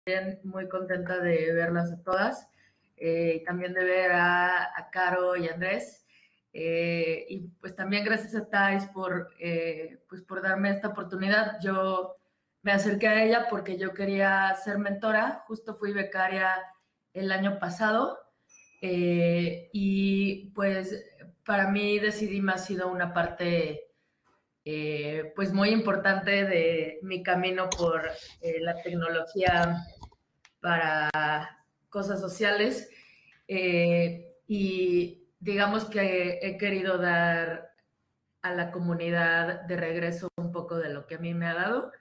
Muy contenta de verlas a todas, también de ver a Caro y Andrés, y pues también gracias a Thais pues por darme esta oportunidad. Yo me acerqué a ella porque yo quería ser mentora, justo fui becaria el año pasado, y pues para mí Decidim ha sido una parte pues muy importante de mi camino por la tecnología para cosas sociales, y digamos que he querido dar a la comunidad de regreso un poco de lo que a mí me ha dado.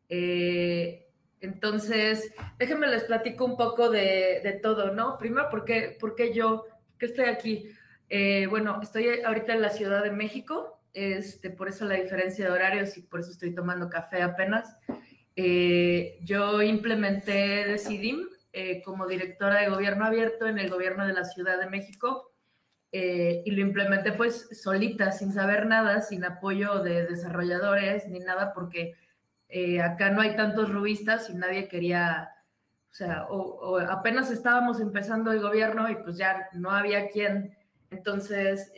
Entonces, déjenme les platico un poco de todo, ¿no? Primero, ¿por qué yo que estoy aquí? Bueno, estoy ahorita en la Ciudad de México, por eso la diferencia de horarios y por eso estoy tomando café apenas. Yo implementé Decidim como directora de gobierno abierto en el gobierno de la Ciudad de México, y lo implementé pues solita, sin saber nada, sin apoyo de desarrolladores ni nada, porque acá no hay tantos rubistas y nadie quería, o sea, o apenas estábamos empezando el gobierno y pues ya no había quien. Entonces,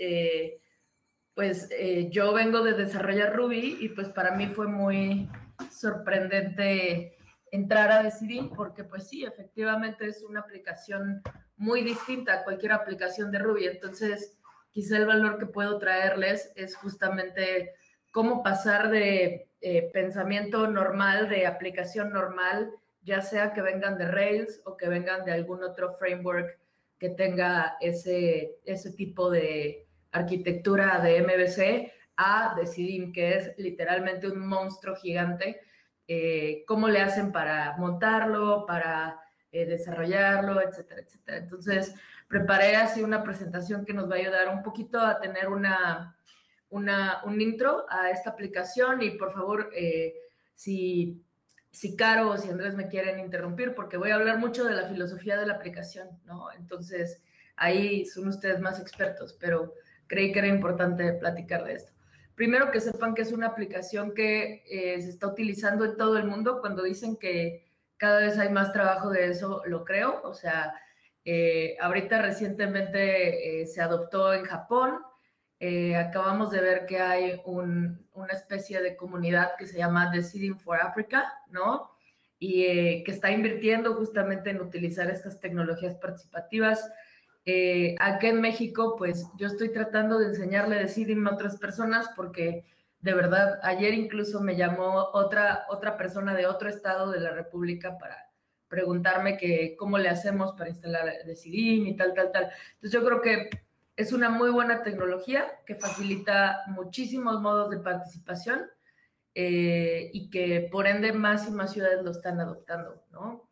yo vengo de desarrollar Ruby y pues para mí fue muy sorprendente entrar a Decidim porque pues sí, efectivamente es una aplicación muy distinta a cualquier aplicación de Ruby. Entonces, quizá el valor que puedo traerles es justamente cómo pasar de pensamiento normal, de aplicación normal, ya sea que vengan de Rails o que vengan de algún otro framework que tenga ese tipo de arquitectura de MVC, a Decidim, que es literalmente un monstruo gigante. ¿Cómo le hacen para montarlo, para desarrollarlo, etcétera, etcétera? Entonces, preparé así una presentación que nos va a ayudar un poquito a tener un intro a esta aplicación. Y por favor, si Caro o si Andrés me quieren interrumpir, porque voy a hablar mucho de la filosofía de la aplicación, ¿no? Entonces, ahí son ustedes más expertos, pero creí que era importante platicar de esto. Primero, que sepan que es una aplicación que se está utilizando en todo el mundo. Cuando dicen que cada vez hay más trabajo de eso, lo creo. O sea, ahorita recientemente se adoptó en Japón. Acabamos de ver que hay una especie de comunidad que se llama Decidim for Africa, ¿no? Y que está invirtiendo justamente en utilizar estas tecnologías participativas. Acá en México, pues yo estoy tratando de enseñarle Decidim a otras personas porque de verdad, ayer incluso me llamó otra persona de otro estado de la República para preguntarme que cómo le hacemos para instalar Decidim y tal, tal, tal. Entonces yo creo que es una muy buena tecnología que facilita muchísimos modos de participación, y que por ende más y más ciudades lo están adoptando, ¿no?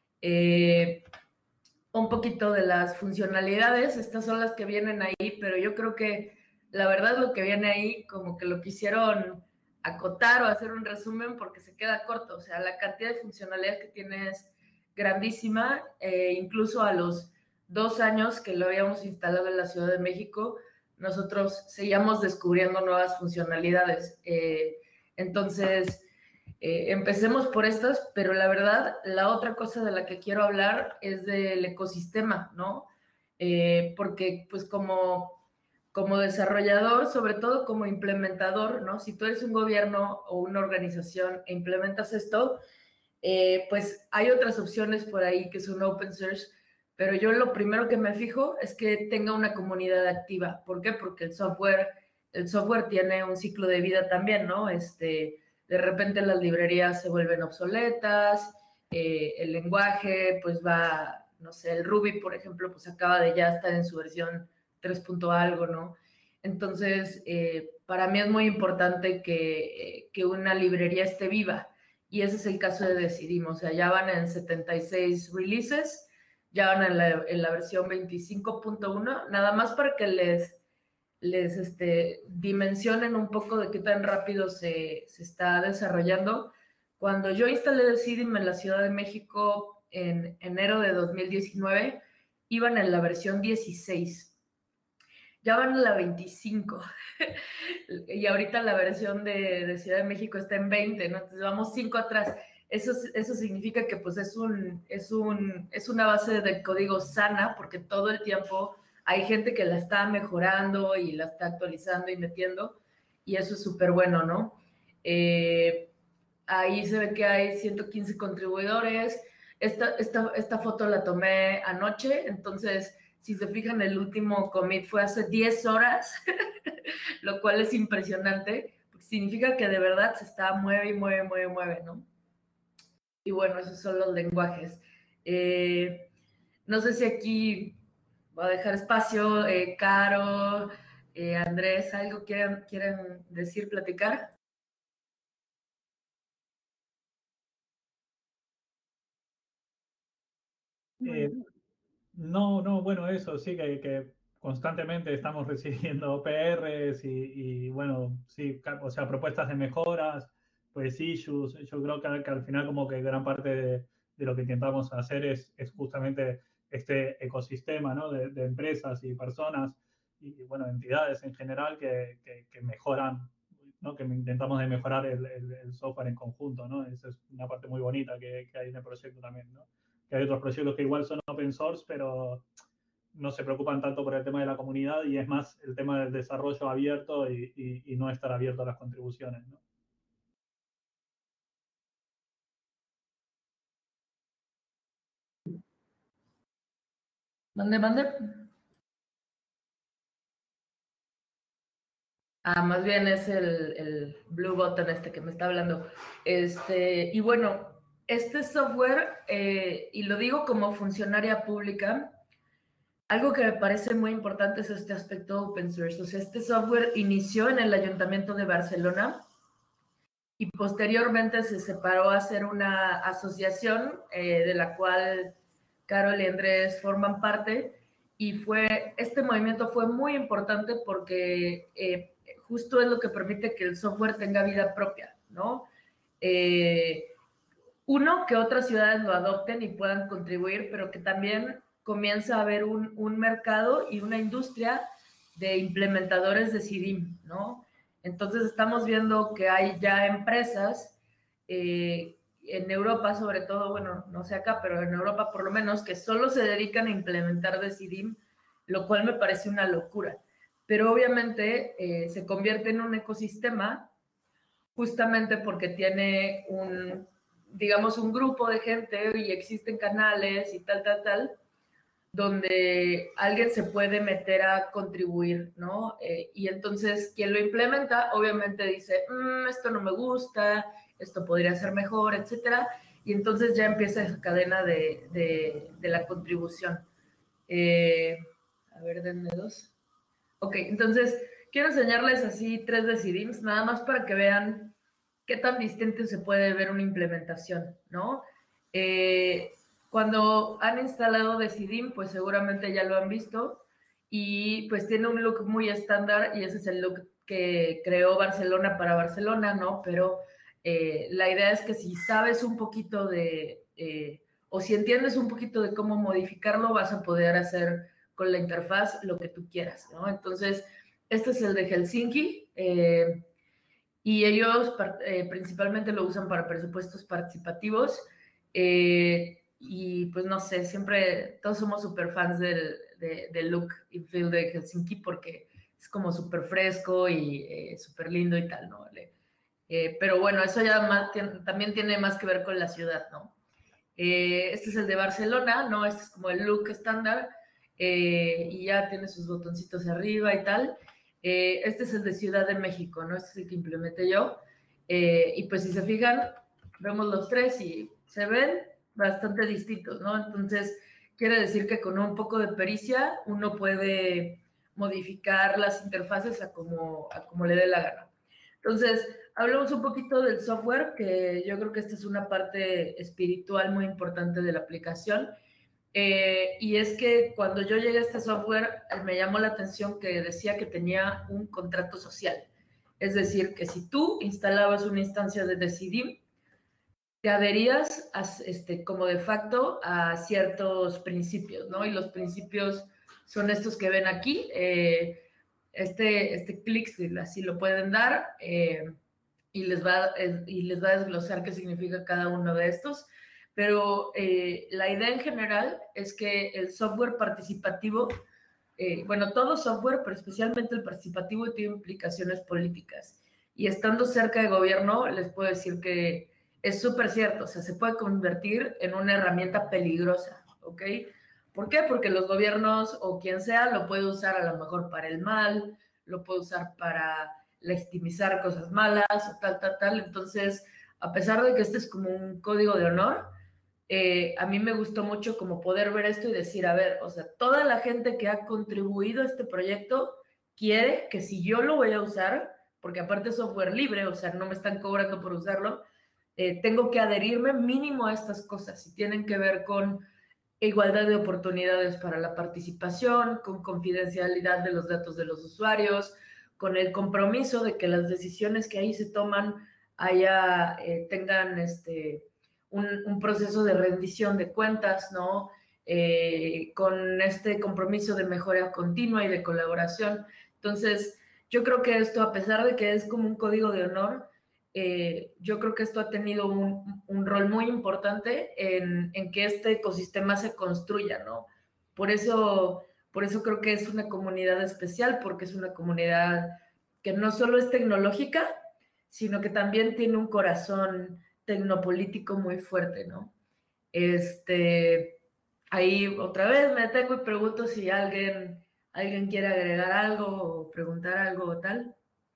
Un poquito de las funcionalidades, estas son las que vienen ahí, pero yo creo que la verdad lo que viene ahí como que lo quisieron acotar o hacer un resumen porque se queda corto. O sea, la cantidad de funcionalidades que tiene es grandísima. Incluso a los 2 años que lo habíamos instalado en la Ciudad de México, nosotros seguíamos descubriendo nuevas funcionalidades. Entonces, empecemos por estas, pero la verdad, la otra cosa de la que quiero hablar es del ecosistema, ¿no? Porque pues como desarrollador, sobre todo como implementador, ¿no? Si tú eres un gobierno o una organización e implementas esto, pues hay otras opciones por ahí que son open source, pero yo lo primero que me fijo es que tenga una comunidad activa. ¿Por qué? Porque el software tiene un ciclo de vida también, ¿no? De repente las librerías se vuelven obsoletas, el lenguaje pues va, no sé, el Ruby, por ejemplo, pues acaba de ya estar en su versión 3 punto algo, ¿no? Entonces, para mí es muy importante que una librería esté viva, y ese es el caso de Decidim. O sea, ya van en 76 releases, ya van en la versión 25.1, nada más para que les dimensionen un poco de qué tan rápido se está desarrollando. Cuando yo instalé Decidim en la Ciudad de México en enero de 2019, iban en la versión 16. Ya van en la 25. Y ahorita la versión de Ciudad de México está en 20, ¿no? Entonces vamos 5 atrás. Eso significa que pues es una base de código sana, porque todo el tiempo hay gente que la está mejorando y la está actualizando y metiendo, y eso es súper bueno, ¿no? Ahí se ve que hay 115 contribuidores. Esta foto la tomé anoche, entonces, si se fijan, el último commit fue hace 10 horas, lo cual es impresionante, porque significa que de verdad se está mueve y mueve, mueve, mueve, ¿no? Y bueno, esos son los lenguajes. No sé si aquí voy a dejar espacio, Caro, Andrés, ¿algo quieren decir, platicar? No, bueno, eso sí, que constantemente estamos recibiendo PRs bueno, sí, o sea, propuestas de mejoras, pues issues. Yo creo que al final como que gran parte de lo que intentamos hacer es justamente este ecosistema, ¿no? De empresas y personas y, bueno, entidades en general que mejoran, ¿no? Que intentamos de mejorar el software en conjunto, ¿no? Esa es una parte muy bonita que hay en el proyecto también, ¿no? Que hay otros proyectos que igual son open source, pero no se preocupan tanto por el tema de la comunidad y es más el tema del desarrollo abierto y no estar abierto a las contribuciones, ¿no? Mande, mande. Más bien es el Blue Button este que me está hablando. Y bueno, este software, y lo digo como funcionaria pública, algo que me parece muy importante es este aspecto open source. O sea, este software inició en el Ayuntamiento de Barcelona y posteriormente se separó a ser una asociación de la cual Carol y Andrés forman parte, y este movimiento fue muy importante porque justo es lo que permite que el software tenga vida propia, ¿no? Eh, Uno, que otras ciudades lo adopten y puedan contribuir, pero que también comienza a haber un mercado y una industria de implementadores de CIDIM, ¿no? Entonces estamos viendo que hay ya empresas en Europa, sobre todo, bueno, no sé acá, pero en Europa por lo menos, que solo se dedican a implementar de CIDIM, lo cual me parece una locura. Pero obviamente se convierte en un ecosistema justamente porque tiene digamos, un grupo de gente y existen canales y tal, donde alguien se puede meter a contribuir, ¿no? Y entonces quien lo implementa obviamente dice, esto no me gusta, esto podría ser mejor, etcétera, y entonces ya empieza esa cadena de la contribución. Eh, a ver, denme dos. Ok, entonces quiero enseñarles así tres decidims, nada más para que vean qué tan distinto se puede ver una implementación, ¿no? Eh, Cuando han instalado Decidim, pues seguramente ya lo han visto, y pues tiene un look muy estándar y ese es el look que creó Barcelona para Barcelona, ¿no? Pero la idea es que si sabes un poquito o si entiendes un poquito de cómo modificarlo, vas a poder hacer con la interfaz lo que tú quieras, ¿no? Entonces, este es el de Helsinki. Y ellos principalmente lo usan para presupuestos participativos. Y pues no sé, siempre todos somos súper fans del look y feel de Helsinki porque es como súper fresco y súper lindo y tal, ¿no? Pero bueno, eso ya también tiene más que ver con la ciudad, ¿no? Este es el de Barcelona, ¿no? Este es como el look estándar y ya tiene sus botoncitos arriba y tal. Este es el de Ciudad de México, ¿no? Este es el que implementé yo. Y pues si se fijan, vemos los tres y se ven bastante distintos, ¿no? Entonces, quiere decir que con un poco de pericia uno puede modificar las interfaces a como le dé la gana. Entonces, hablemos un poquito del software, que yo creo que esta es una parte espiritual muy importante de la aplicación. Y es que cuando yo llegué a este software, me llamó la atención que decía que tenía un contrato social. Es decir, que si tú instalabas una instancia de Decidim, te adherías como de facto a ciertos principios, ¿no? Y los principios son estos que ven aquí. Este clic, así lo pueden dar. y les va a desglosar qué significa cada uno de estos. Pero la idea en general es que el software participativo, bueno, todo software, pero especialmente el participativo, tiene implicaciones políticas. Y estando cerca de gobierno, les puedo decir que es súper cierto, o sea, se puede convertir en una herramienta peligrosa, ¿ok? ¿Por qué? Porque los gobiernos o quien sea lo puede usar a lo mejor para el mal, lo puede usar para legitimizar cosas malas o tal, tal, tal. Entonces, a pesar de que este es como un código de honor, a mí me gustó mucho como poder ver esto y decir, a ver, o sea, toda la gente que ha contribuido a este proyecto quiere que si yo lo voy a usar, porque aparte es software libre, o sea, no me están cobrando por usarlo, tengo que adherirme mínimo a estas cosas y tienen que ver con igualdad de oportunidades para la participación, con confidencialidad de los datos de los usuarios, con el compromiso de que las decisiones que ahí se toman tengan un proceso de rendición de cuentas, ¿no? Con este compromiso de mejora continua y de colaboración. Entonces, yo creo que esto, a pesar de que es como un código de honor, yo creo que esto ha tenido un rol muy importante en que este ecosistema se construya, ¿no? Por eso creo que es una comunidad especial, porque es una comunidad que no solo es tecnológica, sino que también tiene un corazón tecnopolítico muy fuerte, ¿no? Ahí otra vez me detengo y pregunto si alguien quiere agregar algo o preguntar algo o tal.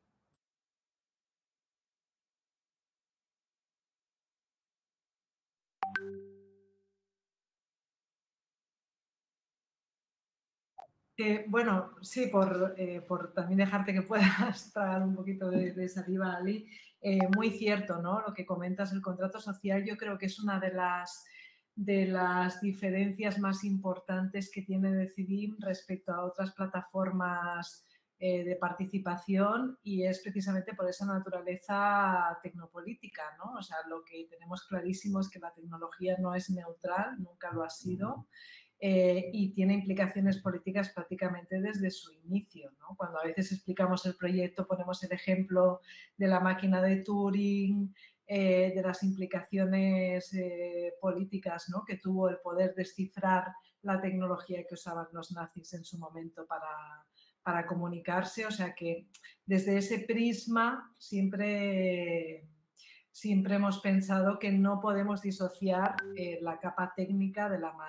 Bueno, sí, por también dejarte que puedas tragar un poquito de saliva, Ali. Muy cierto, ¿no? Lo que comentas, el contrato social, yo creo que es una de las diferencias más importantes que tiene Decidim respecto a otras plataformas de participación, y es precisamente por esa naturaleza tecnopolítica, ¿no? O sea, lo que tenemos clarísimo es que la tecnología no es neutral, nunca lo ha sido. Y tiene implicaciones políticas prácticamente desde su inicio, ¿no? Cuando a veces explicamos el proyecto, ponemos el ejemplo de la máquina de Turing, de las implicaciones políticas, ¿no?, que tuvo el poder descifrar la tecnología que usaban los nazis en su momento para comunicarse. O sea que desde ese prisma siempre hemos pensado que no podemos disociar la capa técnica de la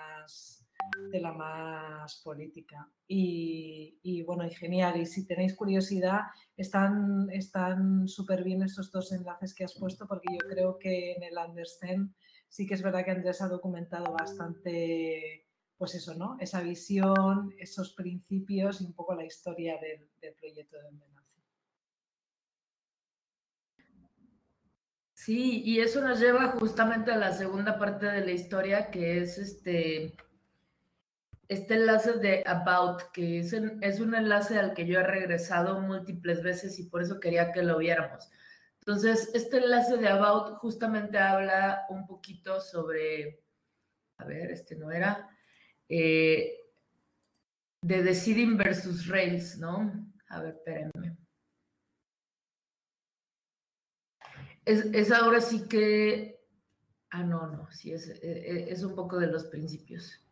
más política. Y bueno, y genial. Y si tenéis curiosidad, están súper bien estos dos enlaces que has puesto, porque yo creo que en el Understand sí que es verdad que Andrés ha documentado bastante, pues eso, ¿no? Esa visión, esos principios y un poco la historia del proyecto de donde nace. Sí, y eso nos lleva justamente a la segunda parte de la historia, que es este enlace de About, que es un enlace al que yo he regresado múltiples veces y por eso quería que lo viéramos. Entonces, este enlace de About justamente habla un poquito sobre, a ver, no era, de Decidim versus Rails, ¿no? A ver, espérenme. Es ahora sí que, no, sí, es un poco de los principios.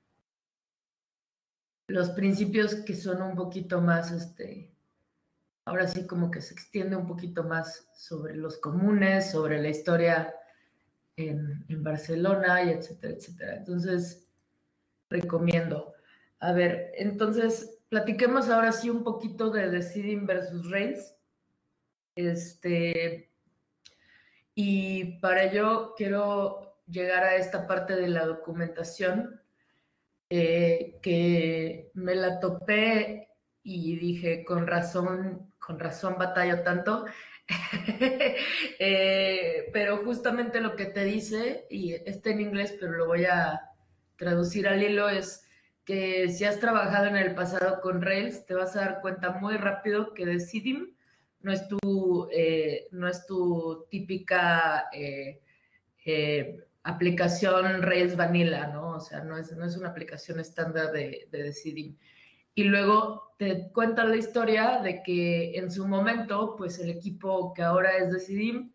Los principios que son un poquito más, ahora sí como que se extiende un poquito más sobre los comunes, sobre la historia en Barcelona y etcétera, etcétera. Entonces, recomiendo. A ver, entonces, platiquemos ahora sí un poquito de Decidim versus Rails. Y para ello quiero llegar a esta parte de la documentación que me la topé y dije, con razón batallo tanto. Pero justamente lo que te dice, y está en inglés, pero lo voy a traducir al hilo, es que si has trabajado en el pasado con Rails, te vas a dar cuenta muy rápido que Decidim no es tu típica aplicación Rails Vanilla, ¿no? O sea, no es una aplicación estándar de Decidim. y luego te cuentan la historia de que en su momento, pues el equipo que ahora es Decidim,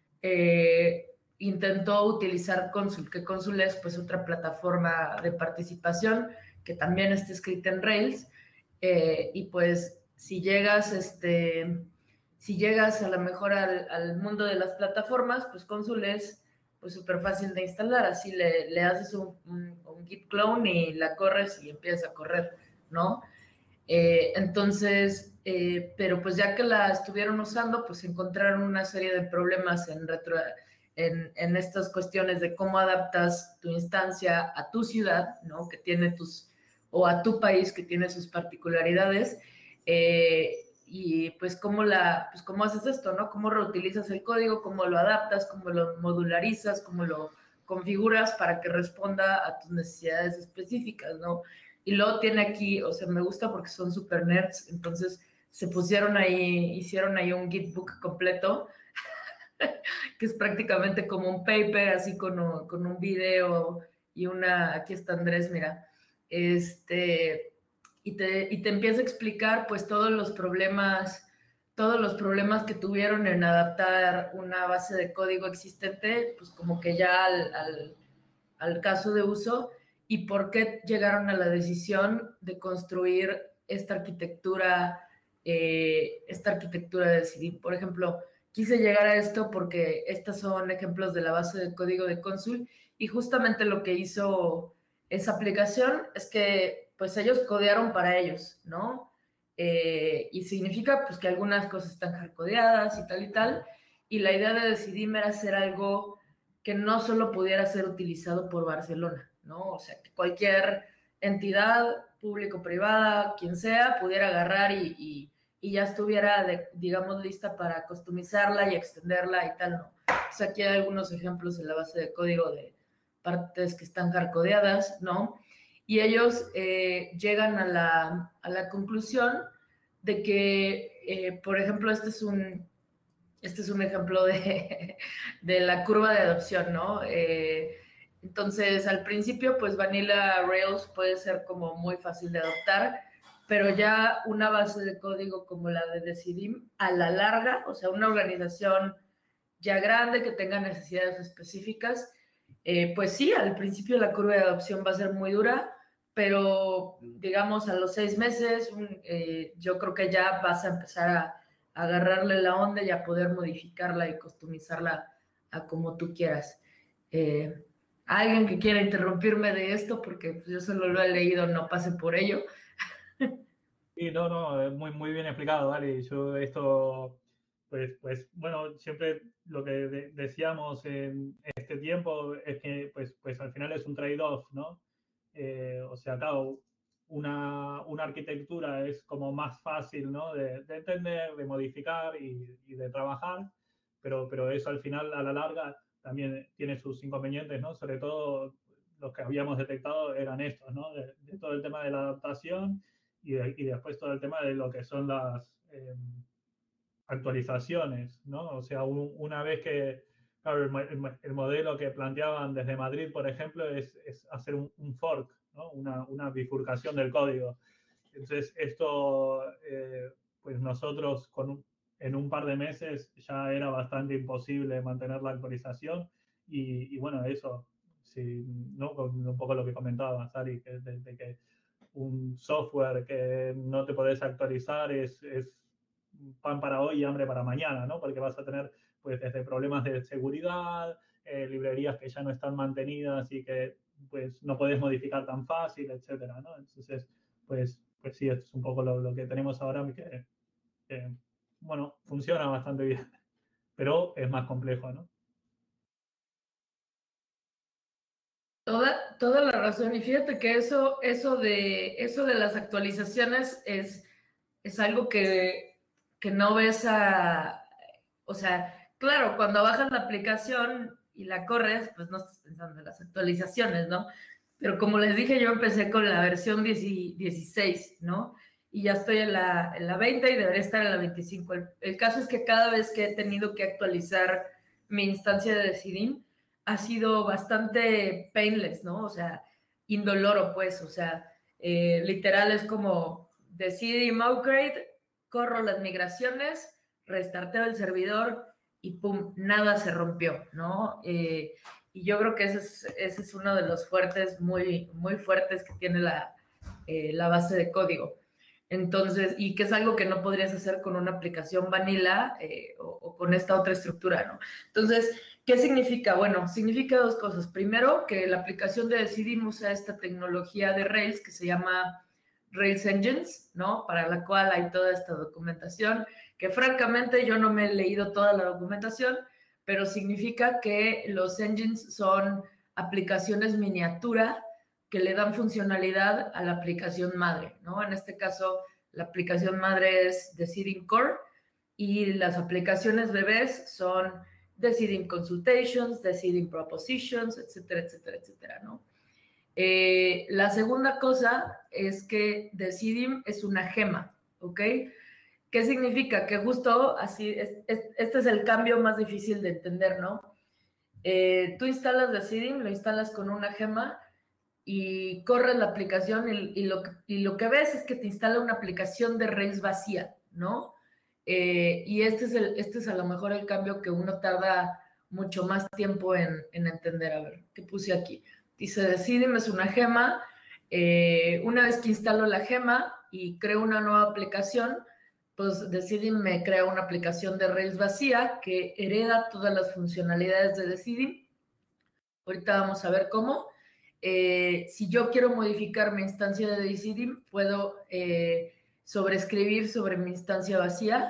intentó utilizar Consul, que Consul es pues otra plataforma de participación que también está escrita en Rails, y pues si llegas a lo mejor al mundo de las plataformas, pues Consul es pues súper fácil de instalar, así le haces un git clone y la corres y empieza a correr, ¿no? Entonces, pero pues ya que la estuvieron usando, pues encontraron una serie de problemas en estas cuestiones de cómo adaptas tu instancia a tu ciudad, ¿no? Que tiene o a tu país que tiene sus particularidades, y pues cómo haces esto, ¿no? Cómo reutilizas el código, cómo lo adaptas, cómo lo modularizas, cómo lo configuras para que responda a tus necesidades específicas, ¿no? Y luego tiene aquí, o sea, me gusta porque son super nerds, entonces se pusieron ahí, hicieron ahí un Gitbook completo, que es prácticamente como un paper, así con un video y aquí está Andrés, mira, y te empieza a explicar pues todos los problemas que tuvieron en adaptar una base de código existente, pues como que ya al caso de uso, y por qué llegaron a la decisión de construir esta arquitectura de CD. Por ejemplo, quise llegar a esto porque estos son ejemplos de la base de código de Consul, y justamente lo que hizo esa aplicación es que pues ellos codearon para ellos, ¿no? Y significa pues que algunas cosas están hardcodeadas y tal, y la idea de Decidim era hacer algo que no solo pudiera ser utilizado por Barcelona, ¿no? O sea, que cualquier entidad, público-privada, quien sea, pudiera agarrar y ya estuviera, digamos, lista para customizarla y extenderla y tal, ¿no? O sea, aquí hay algunos ejemplos en la base de código de partes que están hardcodeadas, ¿no? Y ellos llegan a la conclusión de que, por ejemplo, este es un ejemplo de la curva de adopción, ¿no? Entonces, al principio, pues Vanilla Rails puede ser como muy fácil de adoptar, pero ya una base de código como la de Decidim, a la larga, o sea, una organización ya grande que tenga necesidades específicas, pues sí, al principio la curva de adopción va a ser muy dura, pero digamos a los 6 meses, yo creo que ya vas a empezar a agarrarle la onda y a poder modificarla y customizarla a como tú quieras. Alguien que quiera interrumpirme de esto, porque pues, yo solo lo he leído, no pase por ello. Sí, no, es muy bien explicado, ¿vale? Yo esto, pues bueno, siempre lo que decíamos en este tiempo es que pues al final es un trade-off, ¿no? O sea, claro, una arquitectura es como más fácil, ¿no? De entender, de modificar y de trabajar, pero eso al final, a la larga, también tiene sus inconvenientes, ¿no? Sobre todo los que habíamos detectado eran estos, ¿no? De todo el tema de la adaptación y después todo el tema de lo que son las actualizaciones, ¿no? O sea, una vez que, claro, el modelo que planteaban desde Madrid, por ejemplo, es hacer un fork, ¿no? Una bifurcación del código. Entonces, esto, pues nosotros en un par de meses ya era bastante imposible mantener la actualización y bueno, eso, sí, ¿no? Un poco lo que comentaba, Sari, de que un software que no te podés actualizar es pan para hoy y hambre para mañana, ¿no? Porque vas a tener pues desde problemas de seguridad, librerías que ya no están mantenidas y que pues no podés modificar tan fácil, etcétera, ¿no? Entonces, pues sí, esto es un poco lo que tenemos ahora que, bueno, funciona bastante bien, pero es más complejo, ¿no? Toda la razón. Y fíjate que eso de las actualizaciones es algo que no ves o sea, claro, cuando bajas la aplicación y la corres, pues no estás pensando en las actualizaciones, ¿no? Pero como les dije, yo empecé con la versión 16, ¿no? Y ya estoy en la 20 y debería estar en la 25. El caso es que cada vez que he tenido que actualizar mi instancia de Decidim, ha sido bastante painless, ¿no? O sea, indoloro, pues, o sea, literal es como Decidim upgrade, corro las migraciones, restarteo el servidor y pum, nada se rompió, ¿no? Y yo creo que ese es uno de los fuertes, muy, muy fuertes que tiene la base de código. Entonces, y que es algo que no podrías hacer con una aplicación vanilla o con esta otra estructura, ¿no? Entonces, ¿qué significa? Bueno, significa dos cosas. Primero, que la aplicación de Decidim usa esta tecnología de Rails que se llama Rails Engines, ¿no? Para la cual hay toda esta documentación, que francamente yo no me he leído toda la documentación, pero significa que los engines son aplicaciones miniatura que le dan funcionalidad a la aplicación madre, ¿no? En este caso, la aplicación madre es Decidim Core y las aplicaciones bebés son Decidim Consultations, Decidim Propositions, etcétera, etcétera, etcétera, ¿no? La segunda cosa es que Decidim es una gema, ¿ok? ¿Qué significa? Que justo así, este es el cambio más difícil de entender, ¿no? Tú instalas Decidim, lo instalas con una gema y corres la aplicación y lo que ves es que te instala una aplicación de Rails vacía, ¿no? Y este es a lo mejor el cambio que uno tarda mucho más tiempo en entender. A ver, ¿qué puse aquí? Dice, Decidim es una gema. Una vez que instalo la gema y creo una nueva aplicación, pues Decidim me crea una aplicación de Rails vacía que hereda todas las funcionalidades de Decidim. Ahorita vamos a ver cómo. Si yo quiero modificar mi instancia de Decidim, puedo sobreescribir sobre mi instancia vacía.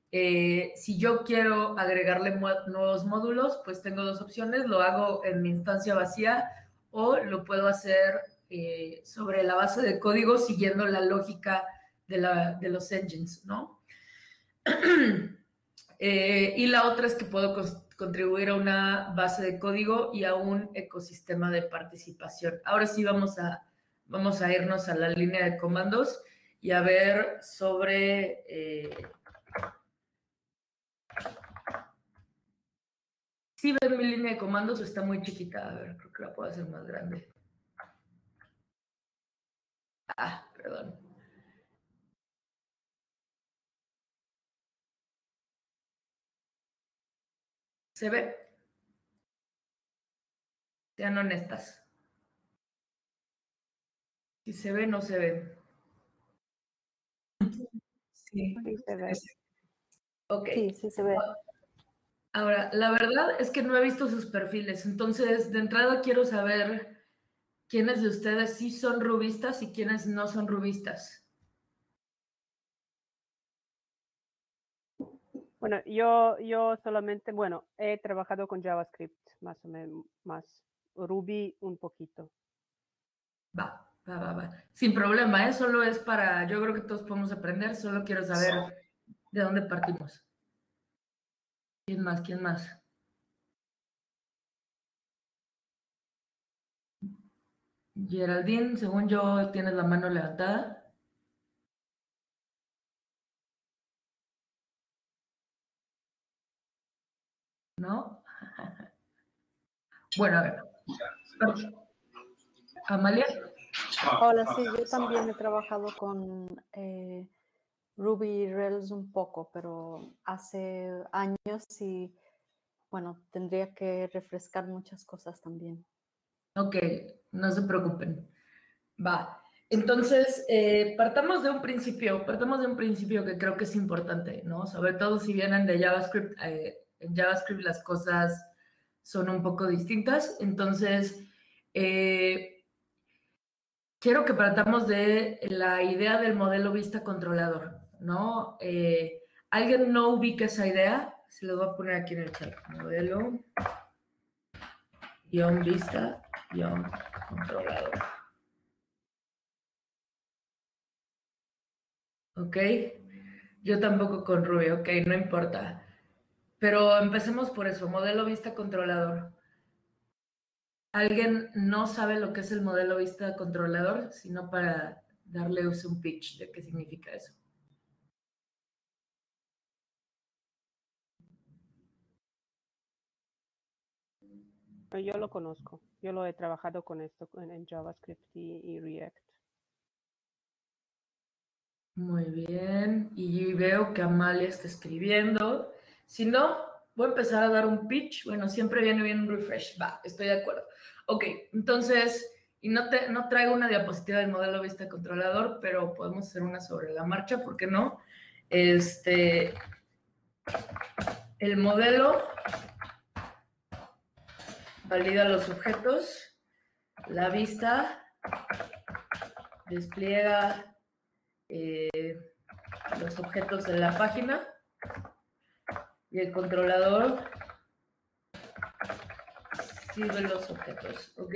Si yo quiero agregarle nuevos módulos, pues tengo dos opciones. Lo hago en mi instancia vacía o lo puedo hacer sobre la base de código siguiendo la lógica de los engines, ¿no? Y la otra es que puedo contribuir a una base de código y a un ecosistema de participación. Ahora sí vamos a irnos a la línea de comandos y a ver sobre... ¿Sí ven mi línea de comandos o está muy chiquita? A ver, creo que la puedo hacer más grande. Ah, perdón. ¿Se ve? Sean honestas. Si se ve, no se ve. Sí, Sí se ve. Ok. Sí, sí se ve. Ahora, la verdad es que no he visto sus perfiles, entonces de entrada quiero saber quiénes de ustedes sí son rubistas y quiénes no son rubistas. Bueno, yo solamente, bueno, he trabajado con JavaScript, más o menos, más Ruby un poquito. Va. Sin problema, ¿eh? Solo es para, yo creo que todos podemos aprender, solo quiero saber de dónde partimos. ¿Quién más? ¿Quién más? Geraldine, según yo, tienes la mano levantada. ¿No? Bueno, a ver. Amalia. Hola, sí, yo también he trabajado con Ruby y Rails un poco, pero hace años y bueno, tendría que refrescar muchas cosas también. Ok, no se preocupen. Va. Entonces, partamos de un principio que creo que es importante, ¿no? Sobre todo si vienen de JavaScript. En JavaScript las cosas son un poco distintas. Entonces, quiero que partamos de la idea del modelo vista controlador, ¿no? ¿Alguien no ubica esa idea? Se lo voy a poner aquí en el chat. Modelo vista controlador. ¿Ok? Yo tampoco con Ruby, ok, no importa. Pero empecemos por eso, modelo vista controlador. ¿Alguien no sabe lo que es el modelo vista controlador? Sino para darle un pitch de qué significa eso. Yo lo conozco, yo lo he trabajado con esto en JavaScript y React. Muy bien. Y veo que Amalia está escribiendo. Si no, voy a empezar a dar un pitch. Bueno, siempre viene bien un refresh. Va, estoy de acuerdo. Ok, entonces, y no traigo una diapositiva del modelo vista controlador, pero podemos hacer una sobre la marcha, ¿por qué no? El modelo valida los objetos, la vista despliega los objetos en la página y el controlador sirve los objetos, ¿ok?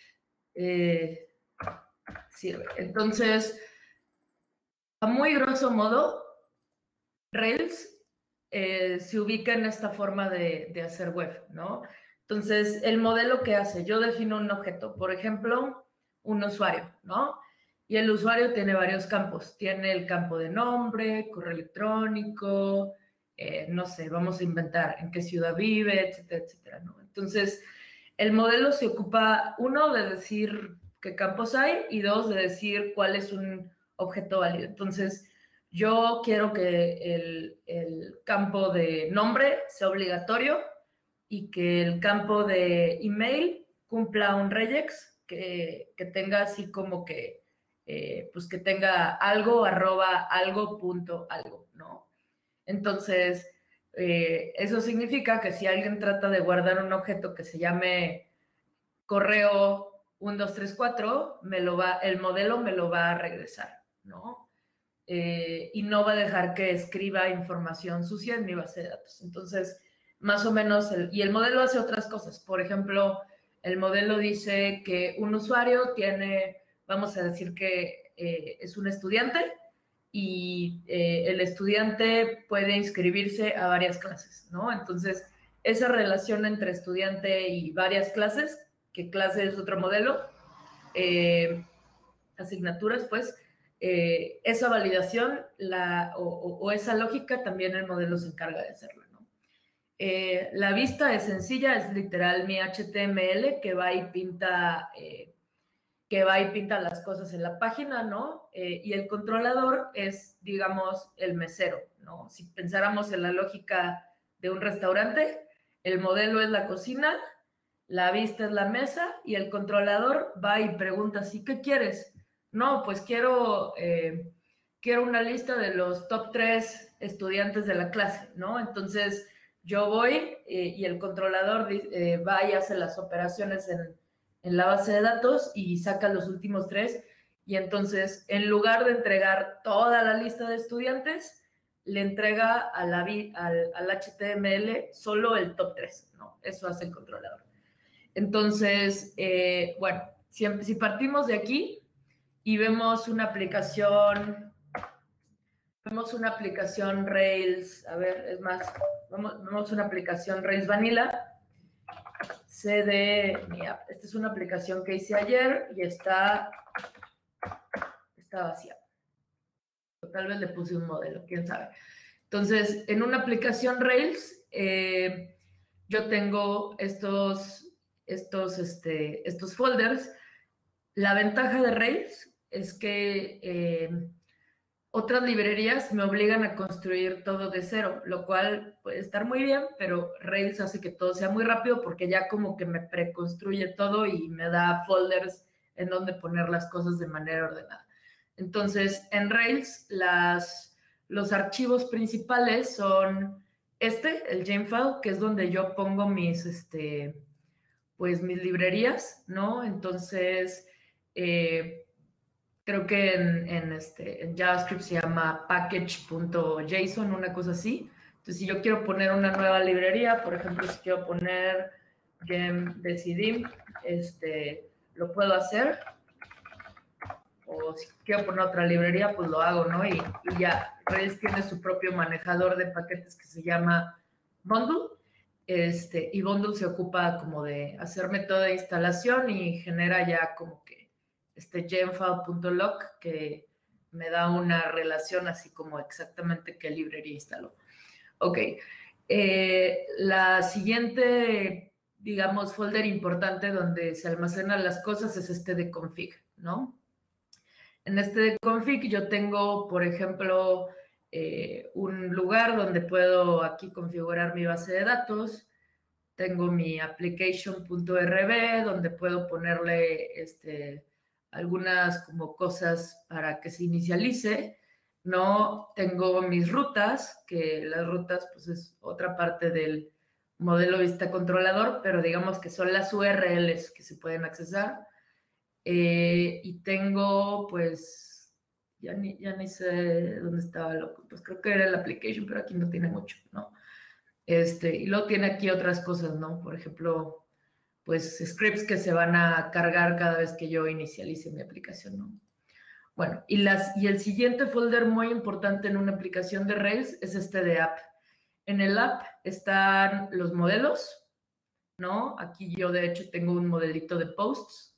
Sirve. Entonces, a muy grosso modo, Rails se ubica en esta forma de hacer web, ¿no? Entonces, el modelo que hace, yo defino un objeto, por ejemplo, un usuario, ¿no? Y el usuario tiene varios campos. Tiene el campo de nombre, correo electrónico, no sé, vamos a inventar en qué ciudad vive, etcétera, etcétera, ¿no? Entonces, el modelo se ocupa, uno, de decir qué campos hay y dos, de decir cuál es un objeto válido. Entonces, yo quiero que el campo de nombre sea obligatorio y que el campo de email cumpla un regex que tenga así como que, pues que tenga algo, algo, punto, algo, ¿no? Entonces, eso significa que si alguien trata de guardar un objeto que se llame correo 1234, el modelo me lo va a regresar, ¿no? Y no va a dejar que escriba información sucia en mi base de datos. Entonces, más o menos, y el modelo hace otras cosas. Por ejemplo, el modelo dice que un usuario tiene, vamos a decir que es un estudiante y el estudiante puede inscribirse a varias clases, ¿no? Entonces, esa relación entre estudiante y varias clases, que clase es otro modelo, asignaturas, pues, esa validación o esa lógica también el modelo se encarga de hacerlo, ¿no? La vista es sencilla, es literal mi HTML que va y pinta las cosas en la página, ¿no? Y el controlador es, digamos, el mesero, ¿no? Si pensáramos en la lógica de un restaurante, el modelo es la cocina, la vista es la mesa y el controlador va y pregunta, ¿sí qué quieres? No, pues quiero una lista de los top 3 estudiantes de la clase, ¿no? Entonces yo voy y el controlador va y hace las operaciones en la base de datos y saca los últimos 3 y entonces en lugar de entregar toda la lista de estudiantes, le entrega al HTML solo el top 3, ¿no? Eso hace el controlador. Entonces, bueno, si partimos de aquí y vemos una aplicación Rails, a ver, es más, vemos una aplicación Rails Vanilla, esta es una aplicación que hice ayer y está vacía. Tal vez le puse un modelo, quién sabe. Entonces, en una aplicación Rails, yo tengo estos folders. La ventaja de Rails es que otras librerías me obligan a construir todo de cero, lo cual puede estar muy bien, pero Rails hace que todo sea muy rápido porque ya como que me preconstruye todo y me da folders en donde poner las cosas de manera ordenada. Entonces, en Rails, los archivos principales son el Jamefile, que es donde yo pongo mis librerías, ¿no? Entonces, creo que en JavaScript se llama package.json, una cosa así. Entonces, si yo quiero poner una nueva librería, por ejemplo, si quiero poner gem.decidim, lo puedo hacer. O si quiero poner otra librería, pues lo hago, ¿no? Y ya, Rails tiene su propio manejador de paquetes que se llama Bundle. Y Bundle se ocupa como de hacerme toda instalación y genera ya como que gemfile.log que me da una relación así como exactamente qué librería instaló. Ok. La siguiente, digamos, folder importante donde se almacenan las cosas es de config, ¿no? En este config yo tengo, por ejemplo, un lugar donde puedo aquí configurar mi base de datos. Tengo mi application.rb donde puedo ponerle algunas como cosas para que se inicialice, ¿no? Tengo mis rutas, que las rutas pues es otra parte del modelo vista controlador, pero digamos que son las URLs que se pueden accesar. Y tengo pues, ya ni sé dónde estaba, pues creo que era el application, pero aquí no tiene mucho, ¿no? Y luego tiene aquí otras cosas, ¿no? Por ejemplo, pues scripts que se van a cargar cada vez que yo inicialice mi aplicación, ¿no? Bueno, y el siguiente folder muy importante en una aplicación de Rails es este de app. En el app están los modelos, ¿no? Aquí yo de hecho tengo un modelito de posts.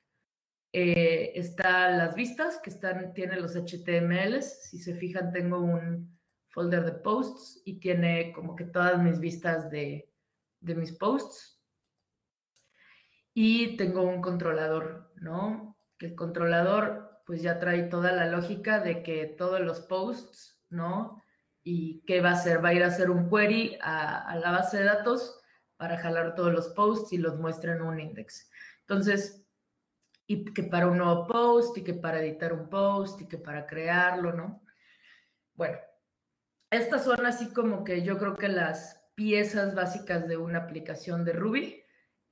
Están las vistas que tienen los HTMLs. Si se fijan, tengo un folder de posts y tiene como que todas mis vistas de mis posts. Y tengo un controlador, ¿no? Que el controlador pues ya trae toda la lógica de que todos los posts, ¿no? Y ¿qué va a hacer? Va a ir a hacer un query a la base de datos para jalar todos los posts y los muestra en un index. Entonces, y que para un nuevo post, y que para editar un post, y que para crearlo, ¿no? Bueno, estas son así como que yo creo que las piezas básicas de una aplicación de Ruby.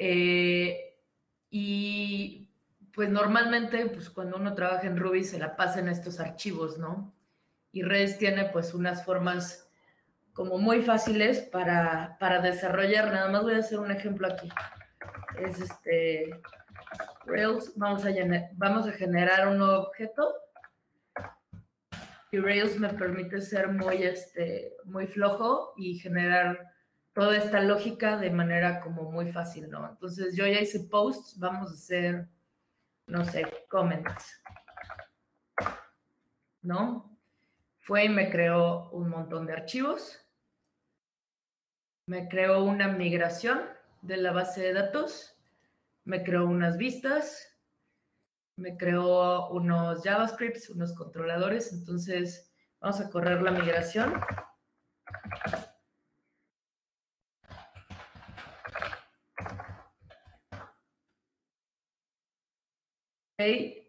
Y pues normalmente, pues cuando uno trabaja en Ruby se la pasa en estos archivos, ¿no? Y Rails tiene pues unas formas como muy fáciles para desarrollar. Nada más voy a hacer un ejemplo aquí. Es Rails, vamos a generar un nuevo objeto. Y Rails me permite ser muy flojo y generar toda esta lógica de manera como muy fácil, ¿no? Entonces yo ya hice posts, vamos a hacer, no sé, comments, ¿no? Fue y me creó un montón de archivos, me creó una migración de la base de datos, me creó unas vistas, me creó unos JavaScripts, unos controladores. Entonces vamos a correr la migración. Okay.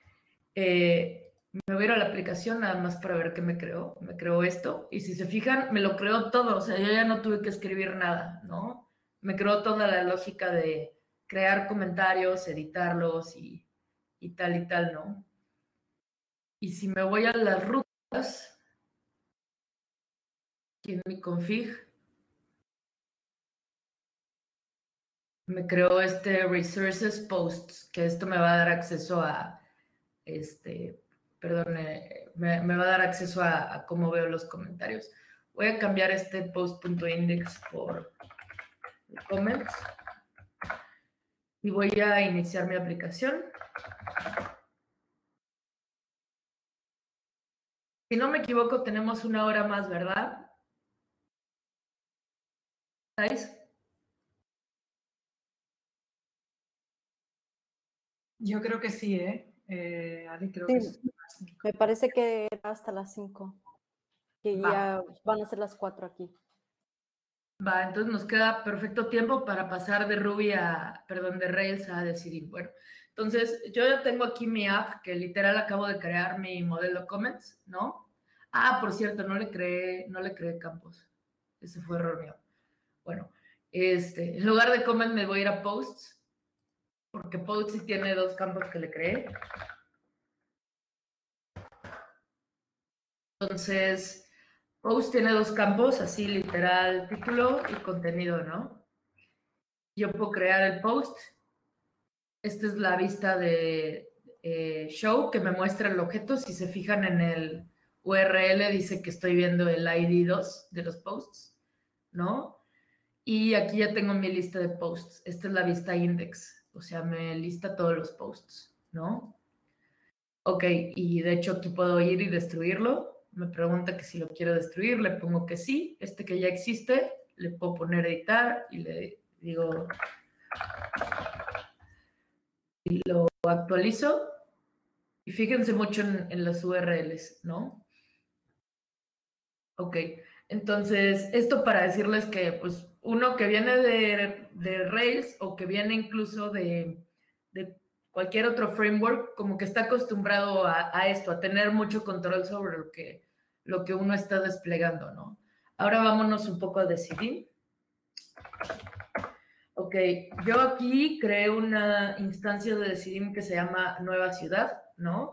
Me voy a ir a la aplicación nada más para ver qué me creó. Me creó esto. Y si se fijan, me lo creó todo. O sea, yo ya no tuve que escribir nada, ¿no? Me creó toda la lógica de crear comentarios, editarlos y tal, ¿no? Y si me voy a las rutas, aquí en mi config, me creó resources posts, que esto me va a dar acceso a perdón, me va a dar acceso a cómo veo los comentarios. Voy a cambiar este post.index por comments y voy a iniciar mi aplicación. Si no me equivoco, tenemos 1 hora más, ¿verdad? ¿Estáis? Yo creo que sí, Ali, creo Sí, que sí. me parece que era hasta las 5, que ya van a ser las 4 aquí. Va, entonces nos queda perfecto tiempo para pasar de de Rails a Decidim. Bueno, entonces yo ya tengo aquí mi app, que literal acabo de crear mi modelo comments, ¿no? Ah, por cierto, no le creé campos. Ese fue error mío. Bueno, en lugar de comment me voy a ir a posts, porque posts sí tiene 2 campos que le creé. Entonces, post tiene 2 campos, así literal, título y contenido, ¿no? Yo puedo crear el post. Esta es la vista de show que me muestra el objeto. Si se fijan en el URL, dice que estoy viendo el ID 2 de los posts, ¿no? Y aquí ya tengo mi lista de posts. Esta es la vista index, o sea, me lista todos los posts, ¿no? Ok, y de hecho aquí puedo ir y destruirlo. Me pregunta que si lo quiero destruir, le pongo que sí. Este que ya existe, le puedo poner editar y le digo... Y lo actualizo Y fíjense mucho en las URLs, ¿no? Ok, entonces, esto para decirles que, pues, uno que viene de Rails o que viene incluso de cualquier otro framework, como que está acostumbrado a esto, a tener mucho control sobre lo que uno está desplegando, ¿no? Ahora vámonos un poco a decidir. Ok, yo aquí creé una instancia de Decidim que se llama Nueva Ciudad, ¿no?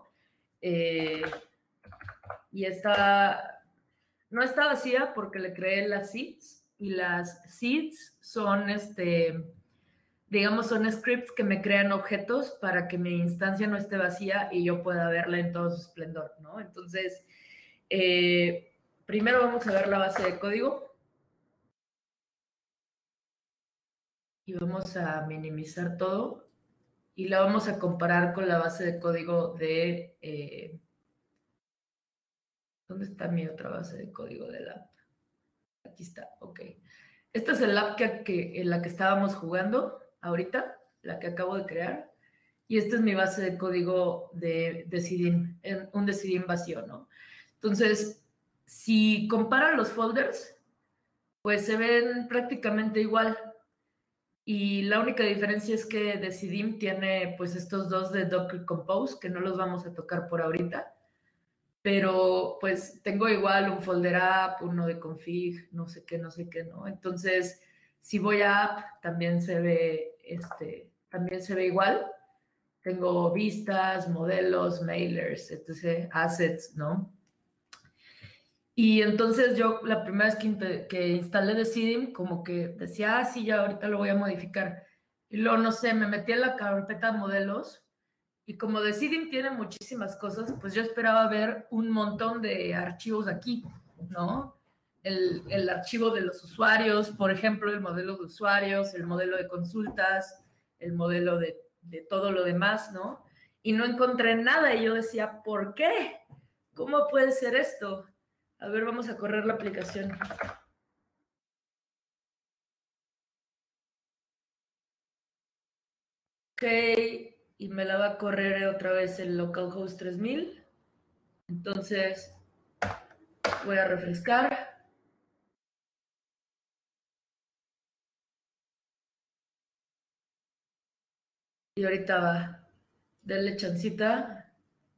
Y no está vacía porque le creé las seeds, y las seeds son, digamos, son scripts que me crean objetos para que mi instancia no esté vacía y yo pueda verla en todo su esplendor, ¿no? Entonces, primero vamos a ver la base de código. Y vamos a minimizar todo y la vamos a comparar con la base de código de... ¿dónde está mi otra base de código del app? Aquí está, ok. Esta es el app en la que estábamos jugando ahorita, la que acabo de crear. Y esta es mi base de código de Decidim, un Decidim vacío, ¿no? Entonces, si comparan los folders, pues se ven prácticamente igual. Y la única diferencia es que Decidim tiene pues estos dos de Docker Compose, que no los vamos a tocar por ahorita, pero pues tengo igual un folder app, uno de config, no sé qué, ¿no? Entonces, si voy a app, también se ve igual. Tengo vistas, modelos, mailers, etc., assets, ¿no? Y entonces yo la primera vez que instalé Decidim, como que decía, sí, ya ahorita lo voy a modificar. Y luego, no sé, me metí en la carpeta modelos y como Decidim tiene muchísimas cosas, pues yo esperaba ver un montón de archivos aquí, ¿no? El archivo de los usuarios, por ejemplo, el modelo de usuarios, el modelo de consultas, el modelo de todo lo demás, ¿no? Y no encontré nada y yo decía, ¿por qué? ¿Cómo puede ser esto? A ver, vamos a correr la aplicación. Ok, y me la va a correr otra vez el localhost 3000. Entonces, voy a refrescar. Y ahorita va. Denle chancita.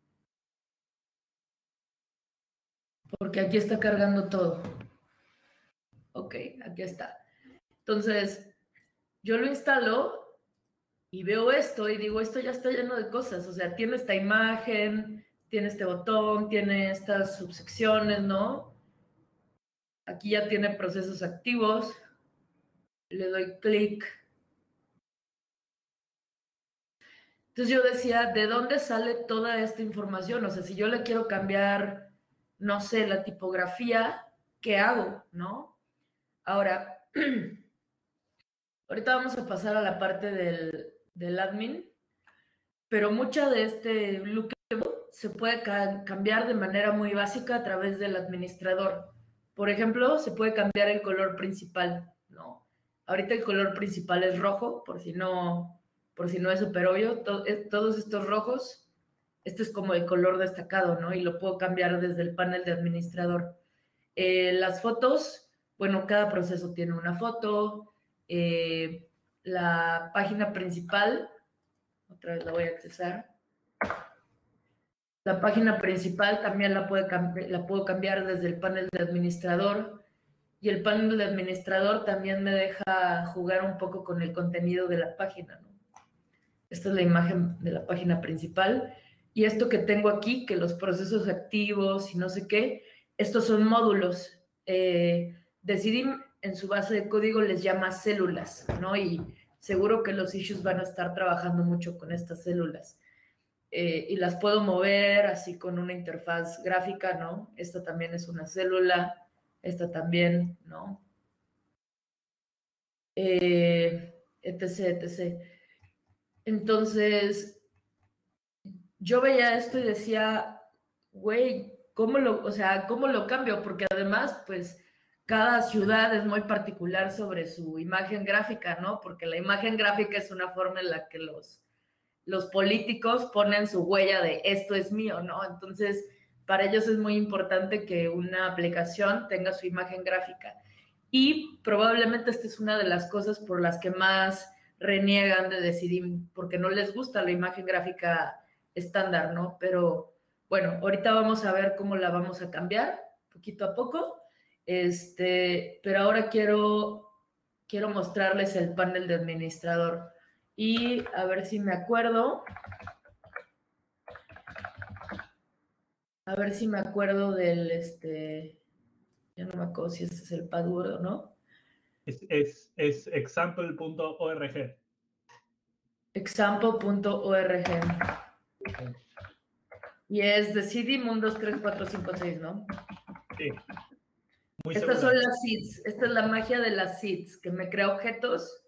Porque aquí está cargando todo. Ok, aquí está. Entonces, yo lo instalo y veo esto y digo, esto ya está lleno de cosas. O sea, tiene esta imagen, tiene este botón, tiene estas subsecciones, ¿no? Aquí ya tiene procesos activos. Le doy clic. Entonces yo decía, ¿de dónde sale toda esta información? O sea, si yo le quiero cambiar, no sé, la tipografía, ¿qué hago? ¿No? Ahora, ahorita vamos a pasar a la parte del admin, pero mucha de este lookable se puede cambiar de manera muy básica a través del administrador. Por ejemplo, se puede cambiar el color principal, ¿no? Ahorita el color principal es rojo, por si no es súper obvio. Todos estos rojos, este es como el color destacado, ¿no? Y lo puedo cambiar desde el panel de administrador. Las fotos, bueno, cada proceso tiene una foto. La página principal, otra vez la voy a accesar. La página principal también la puedo cambiar desde el panel de administrador. Y el panel de administrador también me deja jugar un poco con el contenido de la página, ¿no? Esta es la imagen de la página principal. Y esto que tengo aquí, que los procesos activos y no sé qué, estos son módulos. Decidim en su base de código les llama células, ¿no? Y seguro que los issues van a estar trabajando mucho con estas células. Y las puedo mover así con una interfaz gráfica, ¿no? Esta también es una célula, esta también, ¿no? etc. Entonces, yo veía esto y decía, güey, ¿cómo lo cambio? Porque además, pues, cada ciudad es muy particular sobre su imagen gráfica, ¿no? Porque la imagen gráfica es una forma en la que los políticos ponen su huella de esto es mío, ¿no? Entonces, para ellos es muy importante que una aplicación tenga su imagen gráfica. Y probablemente esta es una de las cosas por las que más reniegan de Decidim, porque no les gusta la imagen gráfica estándar, ¿no? Pero bueno, ahorita vamos a ver cómo la vamos a cambiar, poquito a poco. Pero ahora quiero mostrarles el panel de administrador. Y a ver si me acuerdo. A ver si me acuerdo del, ya no me acuerdo si este es el password o no. Es example.org. Example.org. Y es Decidim 1, 2, 3, 4, 5, 6, ¿no? Sí. Muy Estas segura. son las seeds. Esta es la magia de las seeds, que me crea objetos,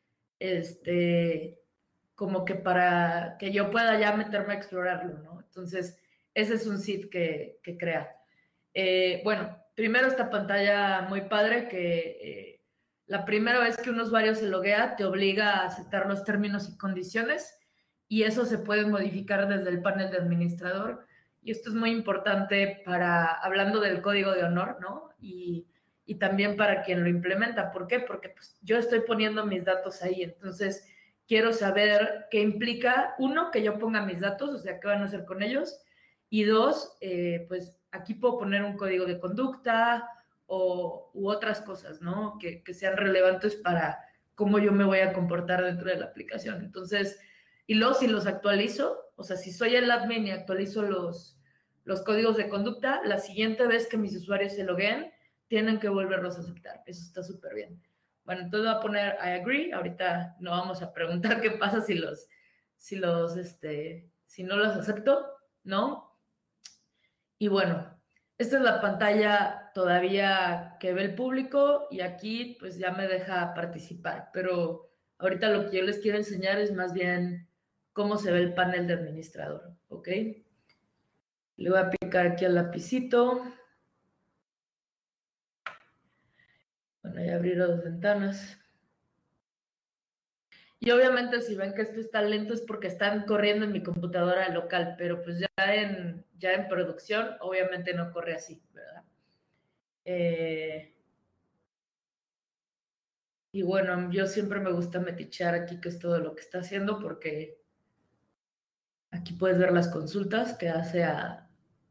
como que para que yo pueda ya meterme a explorarlo, ¿no? Entonces, ese es un seed que crea. Bueno, primero esta pantalla muy padre que la primera vez que un usuario se loguea te obliga a aceptar los términos y condiciones y eso se puede modificar desde el panel de administrador. Y esto es muy importante hablando del código de honor, ¿no? Y también para quien lo implementa. ¿Por qué? Porque pues, yo estoy poniendo mis datos ahí. Entonces, quiero saber qué implica, uno, que yo ponga mis datos, o sea, qué van a hacer con ellos. Y dos, pues aquí puedo poner un código de conducta u otras cosas, ¿no? Que sean relevantes para cómo yo me voy a comportar dentro de la aplicación. Entonces, y luego si los actualizo, o sea, si soy el admin y actualizo los códigos de conducta, la siguiente vez que mis usuarios se logueen, tienen que volverlos a aceptar. Eso está súper bien. Bueno, entonces voy a poner I agree. Ahorita no vamos a preguntar qué pasa si no los acepto, ¿no? Y bueno, esta es la pantalla todavía que ve el público y aquí pues ya me deja participar, pero ahorita lo que yo les quiero enseñar es más bien cómo se ve el panel de administrador, ¿ok? Le voy a picar aquí al lapicito. Bueno, ya abrí las ventanas. Y obviamente si ven que esto está lento es porque están corriendo en mi computadora local, pero pues ya en producción obviamente no corre así, ¿verdad? Y bueno, yo siempre me gusta metichear aquí qué es todo lo que está haciendo porque aquí puedes ver las consultas que hace a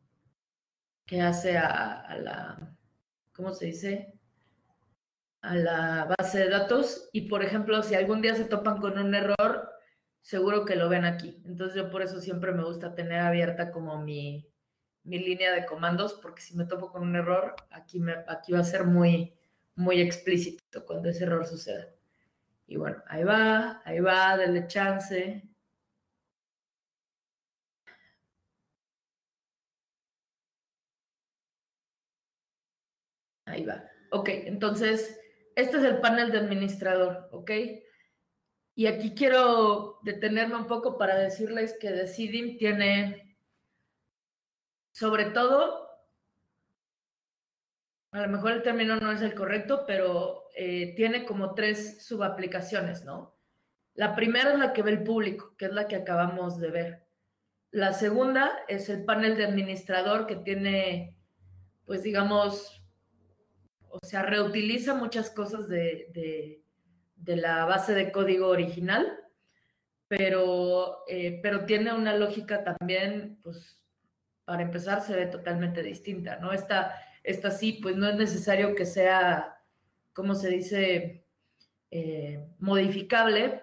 la, ¿cómo se dice? A la base de datos. Y por ejemplo, si algún día se topan con un error, seguro que lo ven aquí. Entonces yo por eso siempre me gusta tener abierta como mi línea de comandos, porque si me topo con un error, aquí va a ser muy, muy explícito cuando ese error suceda. Y bueno, ahí va, denle chance. Ahí va. Ok, entonces, este es el panel de administrador, ¿ok? Y aquí quiero detenerme un poco para decirles que Decidim tiene, sobre todo, a lo mejor el término no es el correcto, pero tiene como 3 subaplicaciones, ¿no? La primera es la que ve el público, que es la que acabamos de ver. La segunda es el panel de administrador que tiene, pues digamos, o sea, reutiliza muchas cosas de la base de código original, pero tiene una lógica también, pues, para empezar, se ve totalmente distinta, ¿no? Esta sí, pues no es necesario que sea, ¿cómo se dice? Modificable,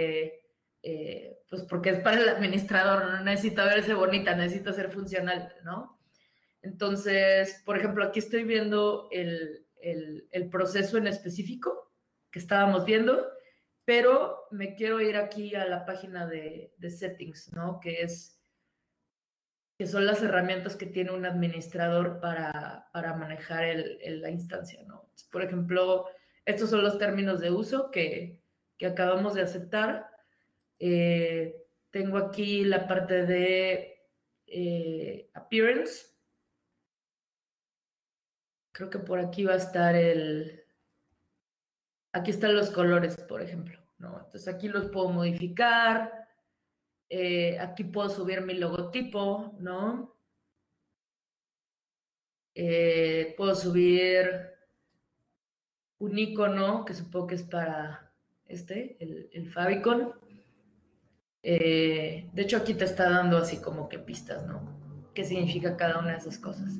pues porque es para el administrador, no necesita verse bonita, necesita ser funcional, ¿no? Entonces, por ejemplo, aquí estoy viendo el proceso en específico que estábamos viendo, pero me quiero ir aquí a la página de settings, ¿no? Que son las herramientas que tiene un administrador para manejar la instancia, ¿no? Entonces, por ejemplo, estos son los términos de uso que acabamos de aceptar. Tengo aquí la parte de appearance. Creo que por aquí va a estar aquí están los colores, por ejemplo, ¿no? Entonces aquí los puedo modificar. Aquí puedo subir mi logotipo, ¿no? Puedo subir un icono, que supongo que es para el favicon. De hecho, aquí te está dando así como que pistas, ¿no? ¿Qué significa cada una de esas cosas?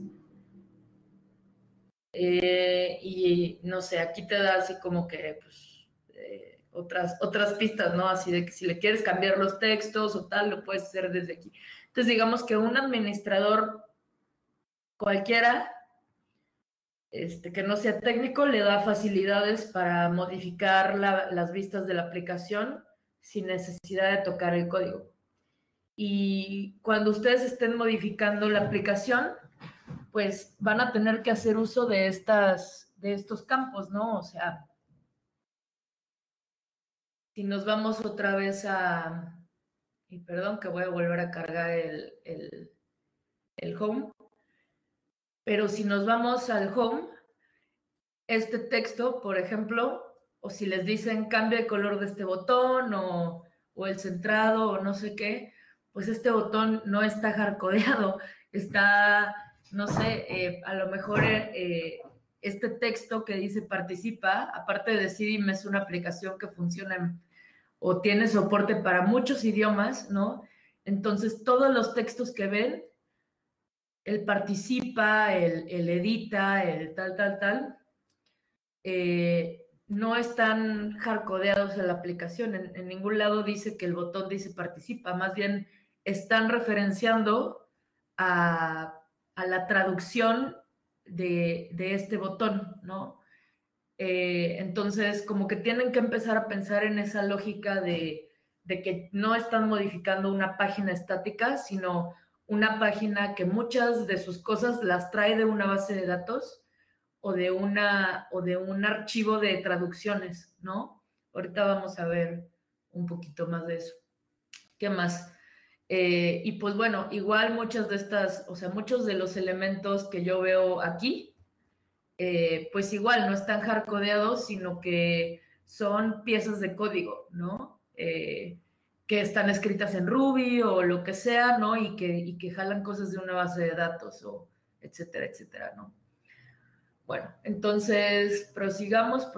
Y no sé, aquí te da así como que pues, otras pistas, ¿no? Así de que si le quieres cambiar los textos o tal, lo puedes hacer desde aquí. Entonces, digamos que un administrador cualquiera, que no sea técnico, le da facilidades para modificar las vistas de la aplicación sin necesidad de tocar el código. Y cuando ustedes estén modificando la aplicación, pues van a tener que hacer uso de estos campos, ¿no? O sea, si nos vamos otra vez y perdón que voy a volver a cargar el home, pero si nos vamos al home, este texto, por ejemplo, o si les dicen cambia el color de este botón o el centrado o no sé qué, pues este botón no está hardcodeado, está, no sé, a lo mejor este texto que dice participa, aparte de Decidim, es una aplicación que funciona o tiene soporte para muchos idiomas, ¿no? Entonces, todos los textos que ven, él participa, él edita, el tal, no están hardcodeados en la aplicación. En ningún lado dice que el botón dice participa, más bien están referenciando a la traducción de este botón, ¿no? Entonces, como que tienen que empezar a pensar en esa lógica de que no están modificando una página estática, sino una página que muchas de sus cosas las trae de una base de datos o de un archivo de traducciones, ¿no? Ahorita vamos a ver un poquito más de eso. ¿Qué más? Y pues bueno, igual muchas de estas, o sea, muchos de los elementos que yo veo aquí, pues igual no están hardcodeados, sino que son piezas de código, ¿no? Que están escritas en Ruby o lo que sea, ¿no? Y que jalan cosas de una base de datos o etcétera, etcétera, ¿no? Bueno, entonces prosigamos.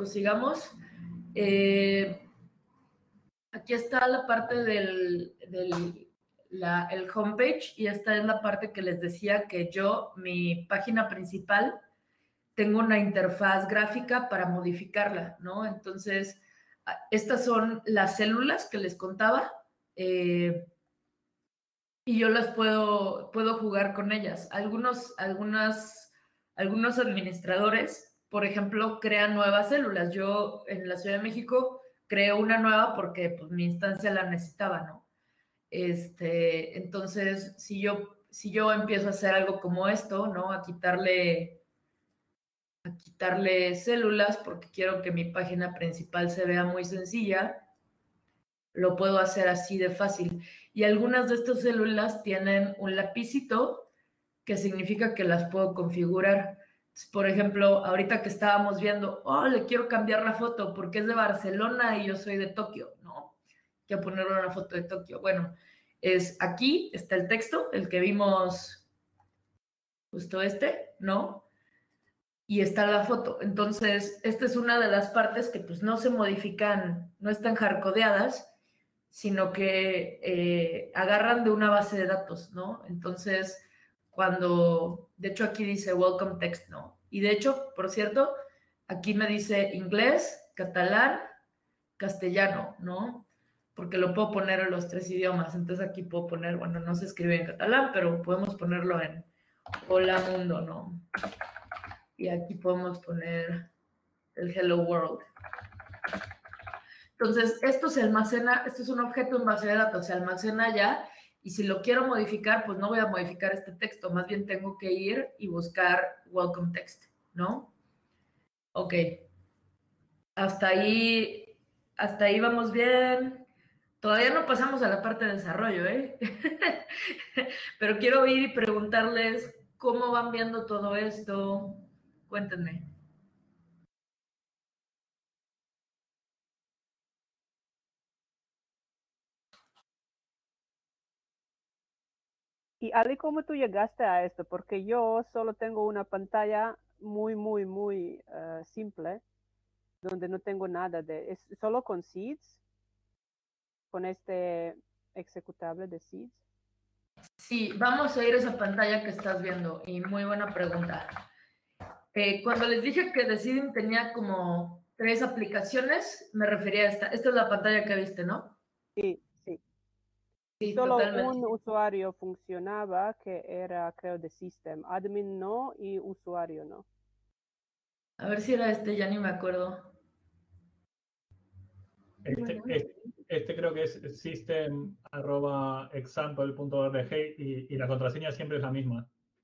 Aquí está la parte el homepage y esta es la parte que les decía que mi página principal, tengo una interfaz gráfica para modificarla, ¿no? Entonces, estas son las células que les contaba y yo las puedo jugar con ellas. Algunos administradores, por ejemplo, crean nuevas células. Yo en la Ciudad de México creo una nueva porque pues, mi instancia la necesitaba, ¿no? Entonces, si yo empiezo a hacer algo como esto, ¿no? A quitarle células porque quiero que mi página principal se vea muy sencilla, lo puedo hacer así de fácil. Y algunas de estas células tienen un lapicito que significa que las puedo configurar. Entonces, por ejemplo, ahorita que estábamos viendo, le quiero cambiar la foto porque es de Barcelona y yo soy de Tokio, ¿no? Quiero ponerle una foto de Tokio. Bueno, aquí está el texto, el que vimos justo ¿no? Y está la foto. Entonces, esta es una de las partes que pues no se modifican, no están hardcodeadas, sino que agarran de una base de datos, ¿no? Entonces, de hecho aquí dice welcome text, ¿no? Y de hecho, por cierto, aquí me dice inglés, catalán, castellano, ¿no? Porque lo puedo poner en los 3 idiomas. Entonces aquí puedo poner, bueno, no se escribe en catalán, pero podemos ponerlo en hola mundo, ¿no? Y aquí podemos poner el hello world. Entonces, esto es un objeto en base de datos, se almacena ya, y si lo quiero modificar, pues no voy a modificar este texto, más bien tengo que ir y buscar welcome text, ¿no? Ok. Hasta ahí vamos bien. Todavía no pasamos a la parte de desarrollo, ¿eh? Pero quiero ir y preguntarles cómo van viendo todo esto. Cuéntenme. Y Ali, ¿cómo tú llegaste a esto? Porque yo solo tengo una pantalla muy simple, donde no tengo nada es solo con Seeds, con este ejecutable de Seeds. Sí, vamos a ir a esa pantalla que estás viendo y muy buena pregunta. Cuando les dije que Decidim tenía como 3 aplicaciones, me refería a esta. Esta es la pantalla que viste, ¿no? Sí. Sí, Solo totalmente. un usuario funcionaba, que era, creo, de System. Admin no y usuario no. A ver si era este, ya ni me acuerdo. Este creo que es system@example.org y la contraseña siempre es la misma.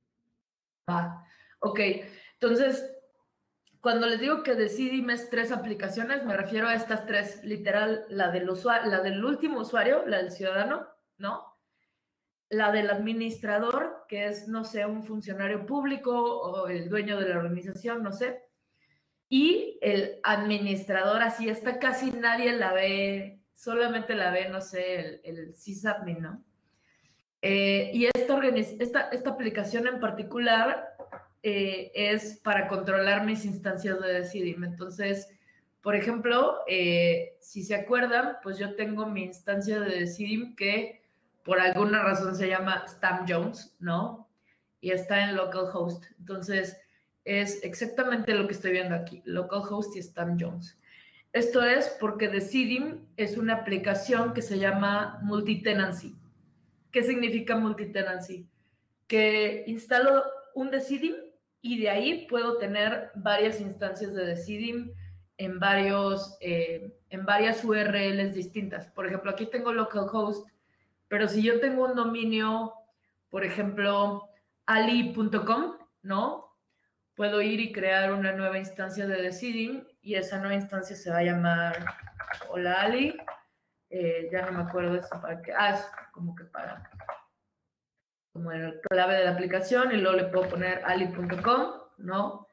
Ok. Entonces, cuando les digo que Decidim es 3 aplicaciones, me refiero a estas 3, literal, la del último usuario, la del ciudadano, ¿no? La del administrador, que es, no sé, un funcionario público o el dueño de la organización, no sé. Y el administrador, así esta casi nadie la ve, solamente la ve, no sé, el sysadmin, ¿no? Y esta aplicación en particular es para controlar mis instancias de Decidim. Entonces, por ejemplo, si se acuerdan, pues yo tengo mi instancia de Decidim que por alguna razón se llama Stam Jones, ¿no? Y está en localhost. Entonces, es exactamente lo que estoy viendo aquí, localhost y Stam Jones. Esto es porque Decidim es una aplicación que se llama multitenancy. ¿Qué significa multitenancy? Que instalo un Decidim y de ahí puedo tener varias instancias de Decidim en varias URLs distintas. Por ejemplo, aquí tengo localhost, pero si yo tengo un dominio, por ejemplo, ali.com, ¿no? Puedo ir y crear una nueva instancia de Decidim y esa nueva instancia se va a llamar Hola Ali. Ya no me acuerdo eso para qué. Es como que para como el clave de la aplicación y luego le puedo poner ali.com, ¿no?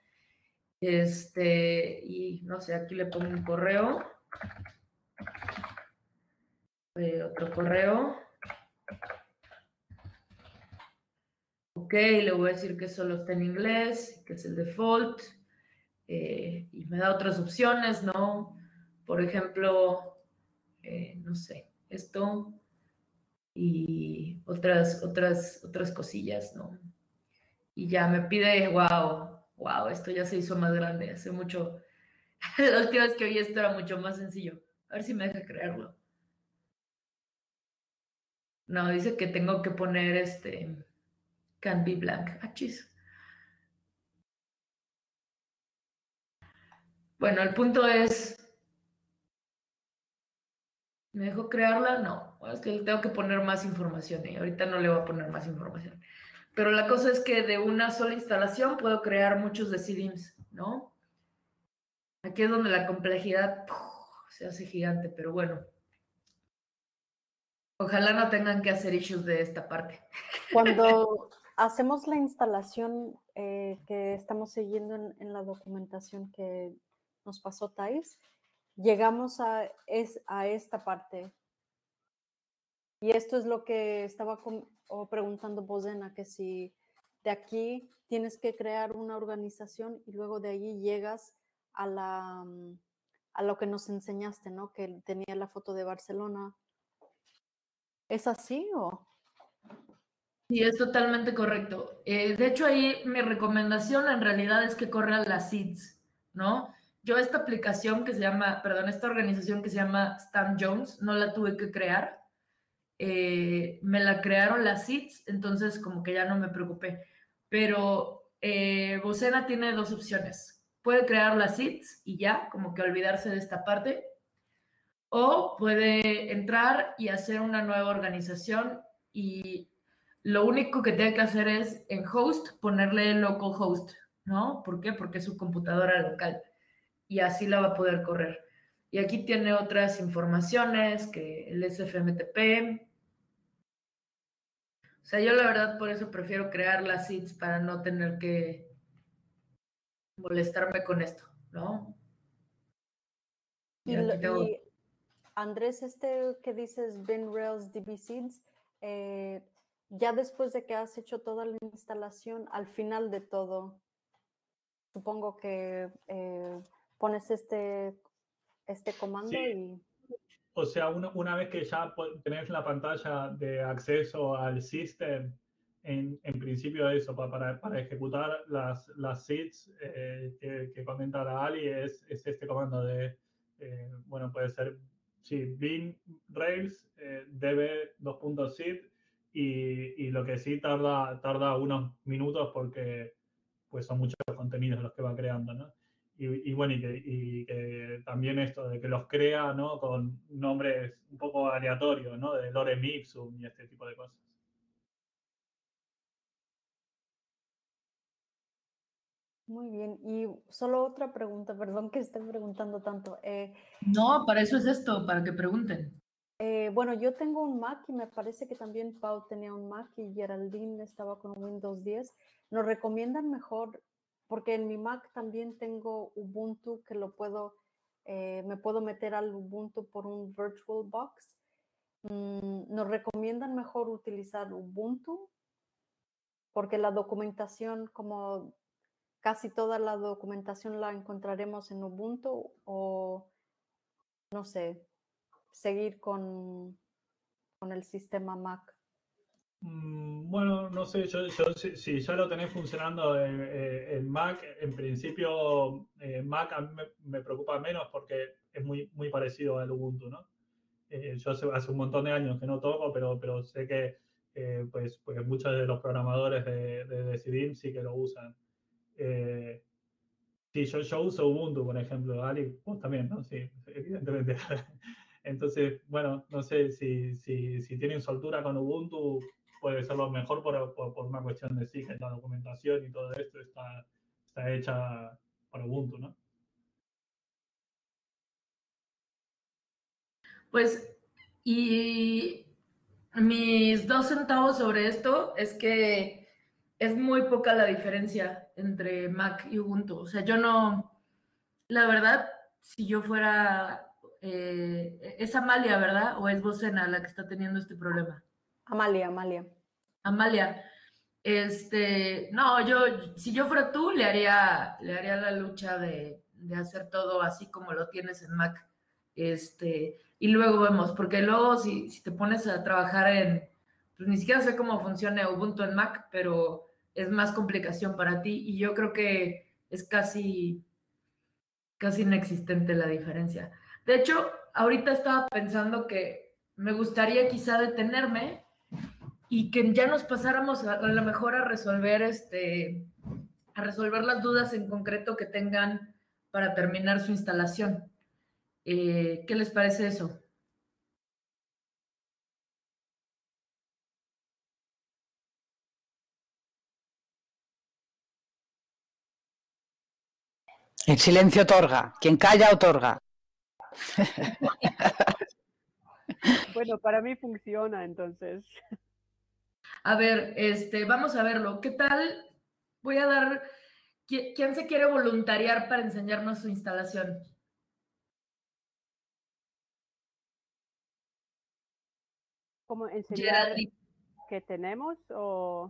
Y no sé, aquí le pongo un correo, otro correo. Ok, le voy a decir que solo está en inglés, que es el default, y me da otras opciones, ¿no? Por ejemplo, no sé, esto y otras cosillas, ¿no? Y ya me pide, wow, esto ya se hizo más grande, hace mucho. La última vez que vi esto era mucho más sencillo. A ver si me deja creerlo. No, dice que tengo que poner can be blank. Chis. Bueno, el punto es, ¿me dejó crearla? No, es que le tengo que poner más información y ahorita no le voy a poner más información. Pero la cosa es que de una sola instalación puedo crear muchos Decidims, ¿no? Aquí es donde la complejidad se hace gigante, pero bueno. Ojalá no tengan que hacer issues de esta parte. Cuando hacemos la instalación que estamos siguiendo en la documentación que nos pasó Thais, llegamos a esta parte. Y esto es lo que estaba preguntando Bozena, que si de aquí tienes que crear una organización y luego de allí llegas a lo que nos enseñaste, ¿no? Que tenía la foto de Barcelona. ¿Es así o...? Sí, es totalmente correcto. De hecho, ahí mi recomendación en realidad es que corran las seeds, ¿no? Yo esta aplicación que se llama, perdón, esta organización que se llama Stam Jones, no la tuve que crear. Me la crearon las seeds, entonces como que ya no me preocupé. Pero Bocena tiene 2 opciones. Puede crear las seeds y ya, como que olvidarse de esta parte. O puede entrar y hacer una nueva organización y lo único que tiene que hacer es en host ponerle localhost, ¿no? ¿Por qué? Porque es su computadora local y así la va a poder correr. Y aquí tiene otras informaciones que el SFMTP. O sea, yo la verdad por eso prefiero crear las seeds para no tener que molestarme con esto, ¿no? Y Andrés, que dices Ben Rails DB Seeds, ya después de que has hecho toda la instalación, al final de todo, supongo que pones este comando Sí. y... O sea, una vez que ya tenés la pantalla de acceso al system, en principio eso, para ejecutar las seeds que comenta la Ali, es este comando de, bueno, puede ser, sí, bin rails, db2.seed, y lo que sí tarda unos minutos porque pues son muchos contenidos los que va creando, ¿no? Y bueno, y que también esto de que los crea, ¿no? Con nombres un poco aleatorios, ¿no? De lorem ipsum y este tipo de cosas. Muy bien. Y solo otra pregunta, perdón que esté preguntando tanto. No, para eso es esto, para que pregunten. Bueno, yo tengo un Mac y me parece que también Pau tenía un Mac y Geraldine estaba con Windows 10. ¿Nos recomiendan mejor? Porque en mi Mac también tengo Ubuntu que me puedo meter al Ubuntu por un VirtualBox. ¿Nos recomiendan mejor utilizar Ubuntu? Porque la documentación, como casi toda la documentación la encontraremos en Ubuntu, o no sé, seguir con el sistema Mac. Bueno, no sé, si ya lo tenés funcionando en Mac, en principio Mac a mí me preocupa menos porque es muy parecido al Ubuntu, ¿no? Yo hace un montón de años que no toco, pero sé que pues muchos de los programadores de Decidim sí que lo usan. Sí, yo uso Ubuntu, por ejemplo, Ali, vos también, ¿no? Sí, evidentemente. Entonces, bueno, no sé si tienen soltura con Ubuntu, puede ser lo mejor por una cuestión de sí, que la documentación y todo esto está hecha para Ubuntu, ¿no? Pues, y mis 2 centavos sobre esto es que es muy poca la diferencia entre Mac y Ubuntu. O sea, yo no, la verdad, si yo fuera, es Amalia, ¿verdad? ¿O es Bocena la que está teniendo este problema? Amalia. Amalia, no, si yo fuera tú, le haría la lucha de hacer todo así como lo tienes en Mac. Y luego vemos, porque luego si te pones a trabajar pues ni siquiera sé cómo funciona Ubuntu en Mac, pero es más complicación para ti y yo creo que es casi inexistente la diferencia. De hecho, ahorita estaba pensando que me gustaría quizá detenerme y que ya nos pasáramos a lo mejor a resolver las dudas en concreto que tengan para terminar su instalación. ¿Qué les parece eso? El silencio otorga. Quien calla otorga. Bueno, para mí funciona, entonces. A ver, vamos a verlo. ¿Qué tal? Voy a dar. ¿Quién se quiere voluntariar para enseñarnos su instalación? ¿Cómo enseñar Geraldine. qué tenemos o...?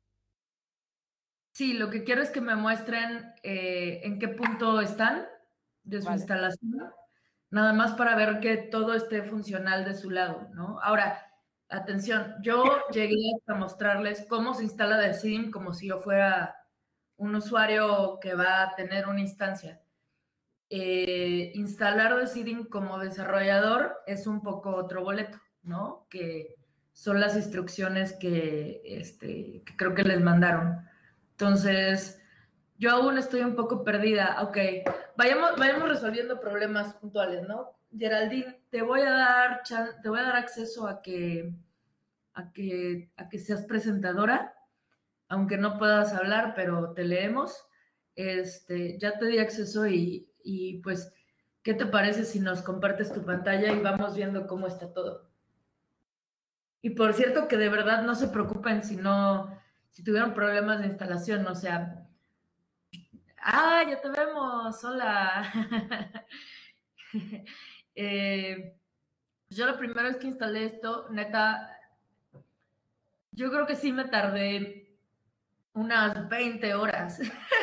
Sí, lo que quiero es que me muestren en qué punto están de su instalación, nada más para ver que todo esté funcional de su lado, ¿no? Ahora, atención, yo llegué a mostrarles cómo se instala Decidim como si yo fuera un usuario que va a tener una instancia. Instalar Decidim como desarrollador es un poco otro boleto, ¿no? Que son las instrucciones que creo que les mandaron. Entonces, yo aún estoy un poco perdida. Ok, vayamos resolviendo problemas puntuales, ¿no? Geraldine, te voy a dar acceso a que seas presentadora, aunque no puedas hablar, pero te leemos. Ya te di acceso y pues, ¿qué te parece si nos compartes tu pantalla y vamos viendo cómo está todo? Y por cierto, que de verdad no se preocupen si tuvieron problemas de instalación, o sea, ya te vemos, hola. Yo lo primero es que instalé esto, neta, Yo creo que sí me tardé unas 20 horas.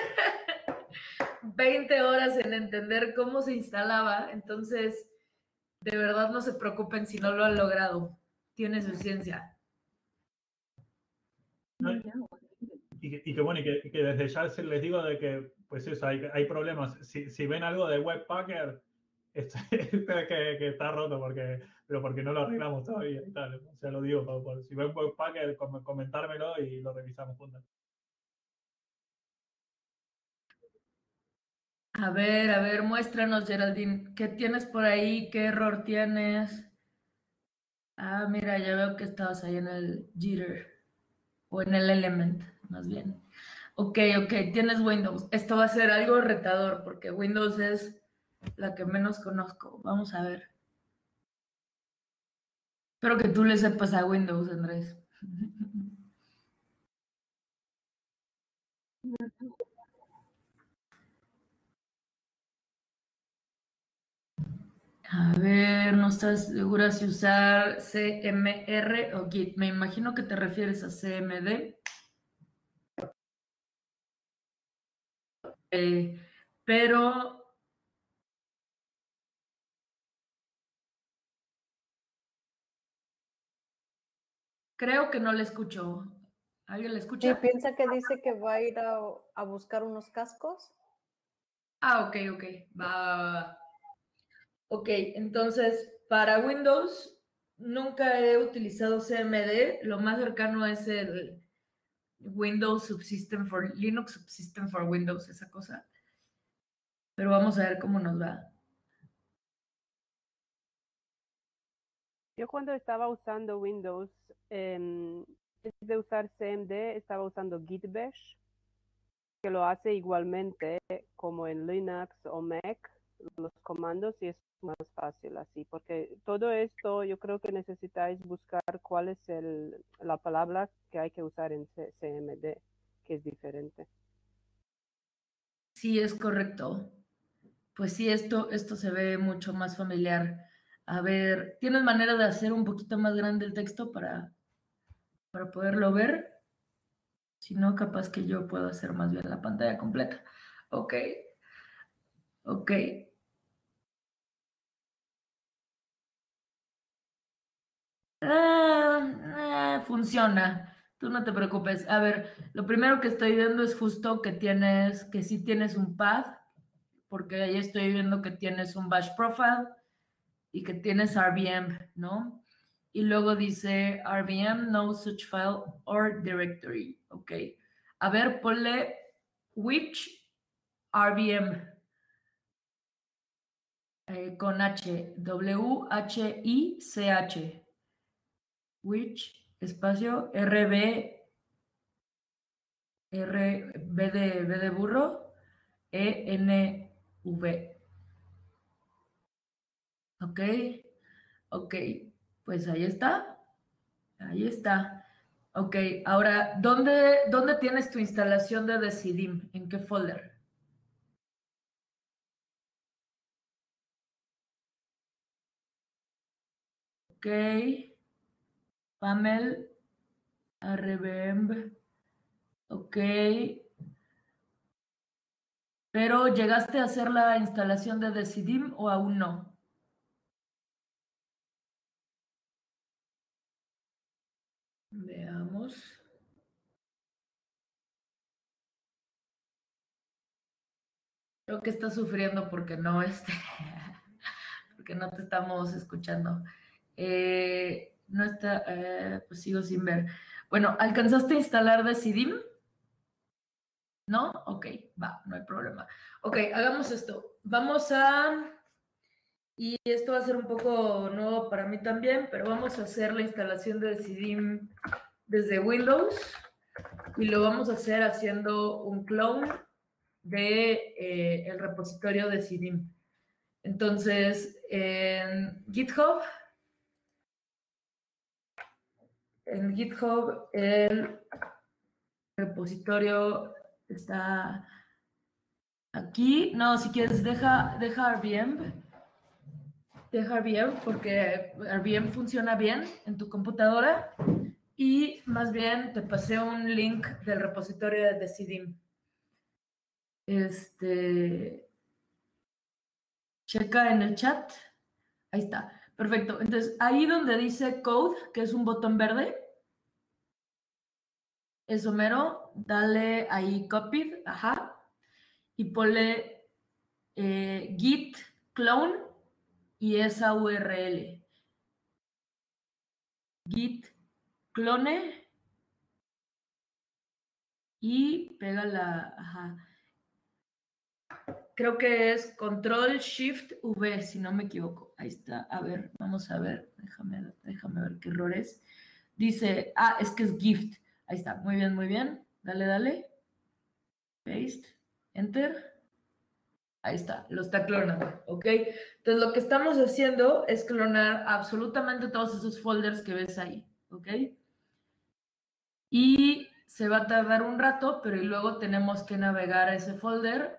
20 horas en entender cómo se instalaba. Entonces, de verdad no se preocupen si no lo han logrado. Tiene su ciencia. Y que bueno, y que desde ya les digo de que, pues eso, hay problemas. Si ven algo de Webpacker, que está roto pero porque no lo arreglamos todavía y tal. O sea, lo digo, si ven Webpacker, comentármelo y lo revisamos juntos. A ver, muéstranos, Geraldine. ¿Qué tienes por ahí? ¿Qué error tienes? Ah, mira, ya veo que estabas ahí en el Jitter. O en el Element, más bien. Ok, tienes Windows. Esto va a ser algo retador porque Windows es la que menos conozco. Vamos a ver. Espero que tú le sepas a Windows, Andrés. A ver, no estás segura si usar CMR o Git. Me imagino que te refieres a CMD. Pero creo que no le escucho. ¿Alguien le escucha? Sí, piensa que dice que va a ir a buscar unos cascos. Ah, ok, va. Ok, entonces para Windows nunca he utilizado CMD. Lo más cercano es el Windows Subsystem for Linux Subsystem for Windows, esa cosa. Pero vamos a ver cómo nos va. Yo cuando estaba usando Windows, en vez de usar CMD, estaba usando Git Bash, que lo hace igualmente como en Linux o Mac, los comandos, y es más fácil así, porque todo esto yo creo que necesitáis buscar cuál es la palabra que hay que usar en CMD, que es diferente. Sí, es correcto. Pues sí, esto se ve mucho más familiar. A ver, ¿tienes manera de hacer un poquito más grande el texto para poderlo ver? Si no, capaz que yo puedo hacer más bien la pantalla completa. Ok. Funciona. Tú no te preocupes. A ver, lo primero que estoy viendo es justo que sí tienes un path, porque ahí estoy viendo que tienes un bash profile y que tienes RVM, ¿no? Y luego dice RVM, no such file or directory. Ok. A ver, ponle which RVM con H, W-H-I-C-H. Which, espacio, B de burro, E-N-V. Ok, pues ahí está. Ok, ahora, ¿dónde tienes tu instalación de Decidim? ¿En qué folder? Ok, Pamel, RVM, ok. Pero ¿llegaste a hacer la instalación de Decidim o aún no? Veamos. Creo que estás sufriendo porque no porque no te estamos escuchando. No está, pues sigo sin ver. Bueno, ¿alcanzaste a instalar Decidim? ¿No? Ok, va, no hay problema. Ok, hagamos esto. Y esto va a ser un poco nuevo para mí también, pero vamos a hacer la instalación de Decidim desde Windows y lo vamos a hacer haciendo un clone de el repositorio de Decidim. Entonces, en GitHub el repositorio está aquí. No, si quieres, deja RVM. Deja RVM porque RVM funciona bien en tu computadora. Y más bien te pasé un link del repositorio de Decidim. Checa en el chat. Ahí está. Perfecto. Entonces, ahí donde dice Code, que es un botón verde, eso mero, dale ahí Copied, ajá, y ponle git clone y esa URL. Git clone y pégala, ajá. Creo que es Control Shift V, si no me equivoco. Ahí está. A ver, vamos a ver. Déjame ver qué error es. Dice, es que es gift. Ahí está. Muy bien, muy bien. Dale, dale. Paste. Enter. Ahí está. Lo está clonando. ¿Ok? Entonces, lo que estamos haciendo es clonar absolutamente todos esos folders que ves ahí. ¿Ok? Y se va a tardar un rato, pero luego tenemos que navegar a ese folder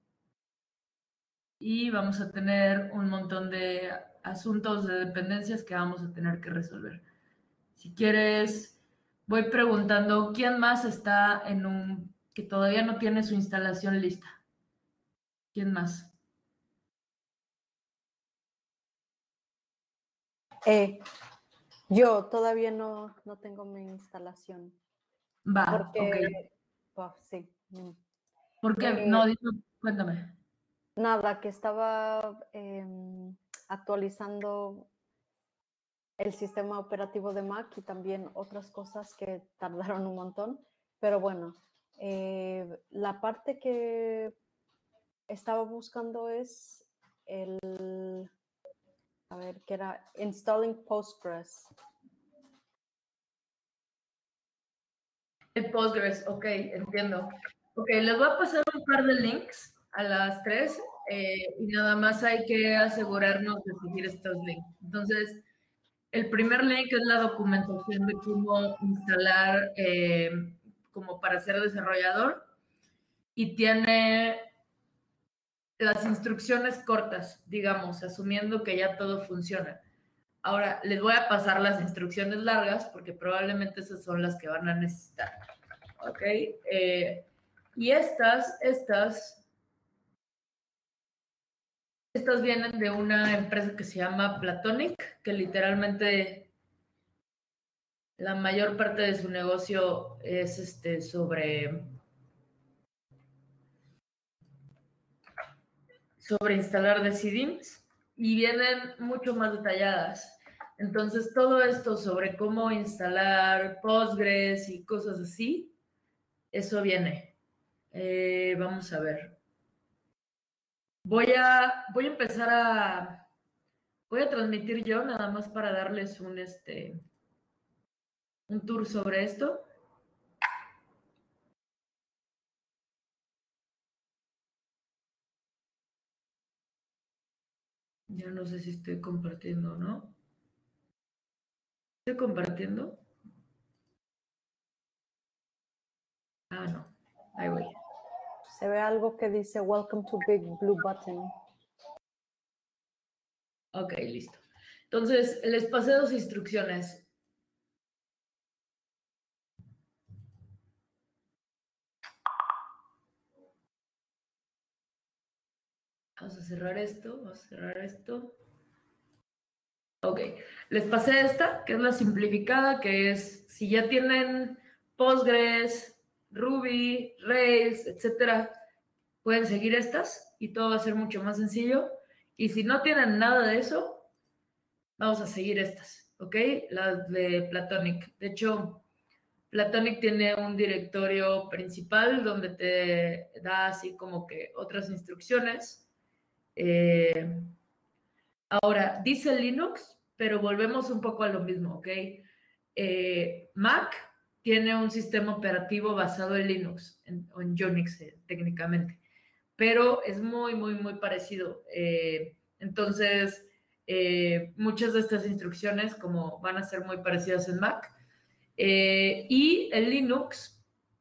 y vamos a tener un montón de asuntos de dependencias que vamos a tener que resolver. Si quieres, voy preguntando quién más está que todavía no tiene su instalación lista. ¿Quién más? Yo todavía no tengo mi instalación. Va, porque, ok. Sí. ¿Por qué? No, cuéntame. Nada, que estaba actualizando el sistema operativo de Mac y también otras cosas que tardaron un montón. Pero bueno, la parte que estaba buscando es que era Installing Postgres. El Postgres, ok, entiendo. Ok, les voy a pasar un par de links a las 3 y nada más hay que asegurarnos de seguir estos links. Entonces, el primer link es la documentación de cómo instalar como para ser desarrollador y tiene las instrucciones cortas, digamos, asumiendo que ya todo funciona. Ahora, les voy a pasar las instrucciones largas porque probablemente esas son las que van a necesitar. ¿Ok? Y estas vienen de una empresa que se llama Platonic, que literalmente la mayor parte de su negocio es sobre instalar Decidims y vienen mucho más detalladas. Entonces, todo esto sobre cómo instalar Postgres y cosas así, eso viene. Vamos a ver. Voy a empezar voy a transmitir yo nada más para darles un tour sobre esto. Ya no sé si estoy compartiendo o no. ¿Estoy compartiendo? No. Ahí voy. Se ve algo que dice Welcome to Big Blue Button. Ok, listo. Entonces, les pasé 2 instrucciones. Vamos a cerrar esto. Ok, les pasé esta, que es la simplificada, que es, si ya tienen Postgres, Ruby, Rails, etcétera, pueden seguir estas y todo va a ser mucho más sencillo. Y si no tienen nada de eso, vamos a seguir estas, ¿ok? Las de Platonic. De hecho, Platonic tiene un directorio principal donde te da así como que otras instrucciones. Ahora, dice Linux, pero volvemos un poco a lo mismo, ¿ok? Mac tiene un sistema operativo basado en Linux, o en Unix técnicamente, pero es muy, muy, muy parecido. Entonces, muchas de estas instrucciones como van a ser muy parecidas en Mac. Y el Linux,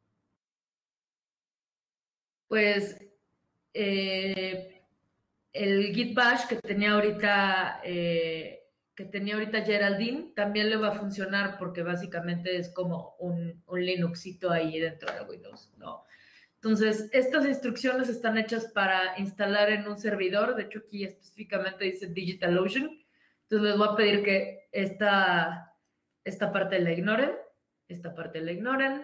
pues el Git Bash que tenía ahorita que tenía ahorita Geraldine, también le va a funcionar porque básicamente es como un Linuxito ahí dentro de Windows, ¿no? Entonces, estas instrucciones están hechas para instalar en un servidor. De hecho, aquí específicamente dice DigitalOcean. Entonces, les voy a pedir que esta parte la ignoren. Esta parte la ignoren.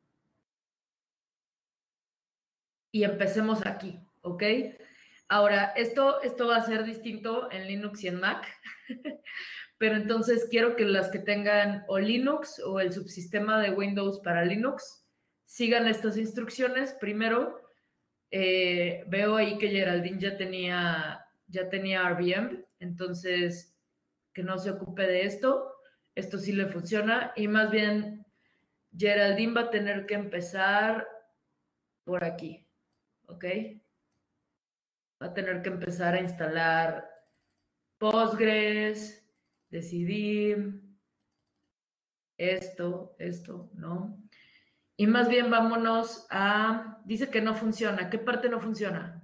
Y empecemos aquí, ¿ok? Ahora, esto va a ser distinto en Linux y en Mac. Pero entonces quiero que las que tengan o Linux o el subsistema de Windows para Linux sigan estas instrucciones. Primero, veo ahí que Geraldine ya tenía RVM, entonces que no se ocupe de esto. Esto sí le funciona y más bien Geraldine va a tener que empezar por aquí, ¿ok? Va a tener que empezar a instalar Postgres, decidir esto, ¿no? Y más bien vámonos a... Dice que no funciona. ¿Qué parte no funciona?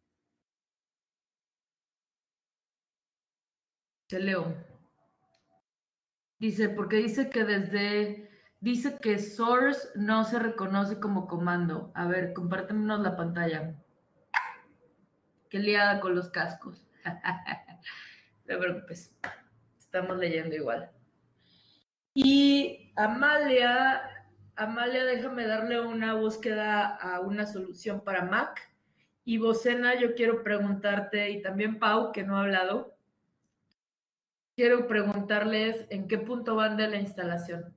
Se leo. Dice, porque dice que Dice que source no se reconoce como comando. A ver, compártenos la pantalla. Qué liada con los cascos. No te preocupes. Estamos leyendo igual. Y Amalia, déjame darle una búsqueda a una solución para Mac. Y Bocena, yo quiero preguntarte, y también Pau, que no ha hablado, quiero preguntarles en qué punto van de la instalación.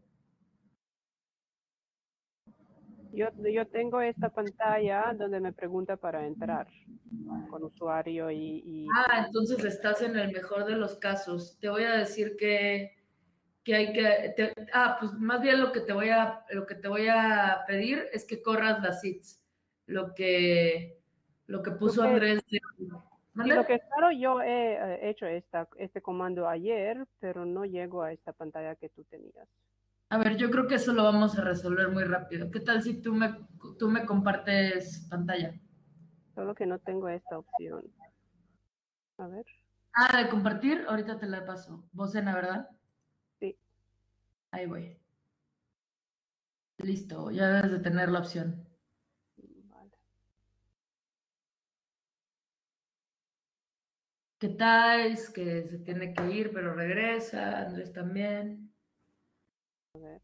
Yo tengo esta pantalla donde me pregunta para entrar con usuario y... Entonces estás en el mejor de los casos. Te voy a decir que hay que... pues más bien lo que te voy a pedir es que corras las seeds. Lo que puso Andrés. Y lo que es claro, yo he hecho este comando ayer, pero no llego a esta pantalla que tú tenías. A ver, yo creo que eso lo vamos a resolver muy rápido. ¿Qué tal si tú me compartes pantalla? Solo que no tengo esta opción. A ver. De compartir, ahorita te la paso. Bocena, ¿verdad? Sí. Ahí voy. Listo, ya debes de tener la opción. Vale. ¿Qué tal? Es que se tiene que ir, pero regresa. Andrés también. A ver.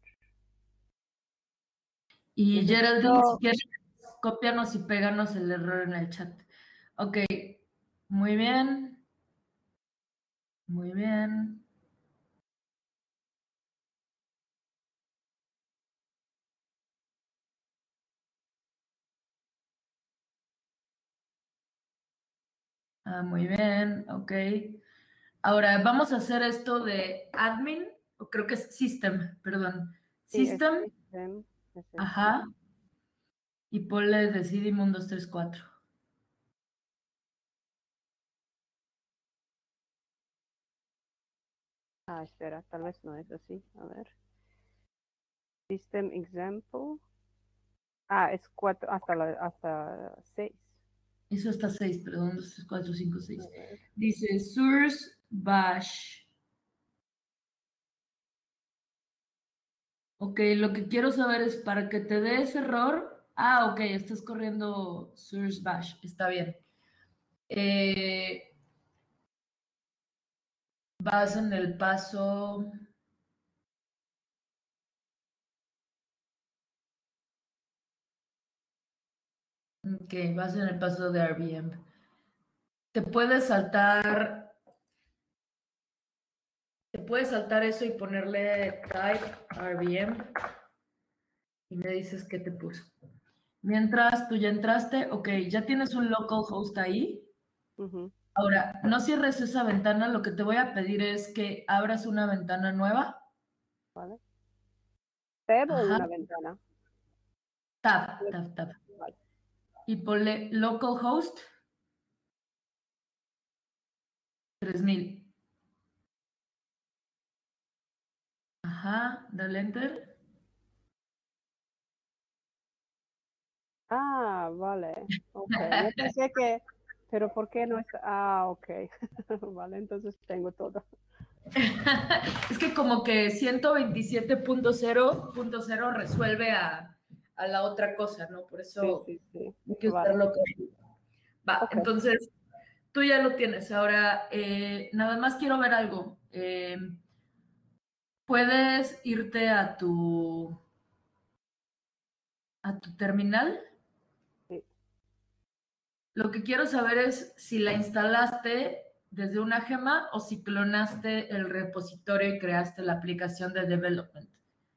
Y Geraldine, si quieres, cópianos y péganos el error en el chat. Ok, muy bien. Muy bien. Muy bien, ok. Ahora vamos a hacer esto de admin, o creo que es system, perdón. Sí, System. Ajá. Y ponle Decidim 1, 2, 3, 4. Espera, tal vez no es así. A ver. System example. Es 4 hasta 6. Eso hasta 6, perdón, 1, 2, 3, 4, 5, 6. Dice source bash. Ok, lo que quiero saber es para que te dé ese error. Ok, estás corriendo source bash. Está bien. Vas en el paso... Ok, vas en el paso de RVM. Te puedes saltar eso y ponerle type RVM y me dices qué te puso. Mientras tú ya entraste, ok, ya tienes un localhost ahí. Ahora, no cierres esa ventana, lo que te voy a pedir es que abras una ventana nueva. Vale. Tab o una ventana. Tab. Vale. Y ponle localhost 3000. Ajá, dale enter. Vale. Ok. Yo pensé que, pero ¿por qué no está? Ok. Vale, entonces tengo todo. Es que como que 127.0.0 resuelve a la otra cosa, ¿no? Por eso Sí. hay que Vale. usarlo con... Va, Ok. entonces tú ya lo tienes. Ahora, nada más quiero ver algo. ¿Puedes irte a tu terminal? Sí. Lo que quiero saber es si la instalaste desde una gema o si clonaste el repositorio y creaste la aplicación de development.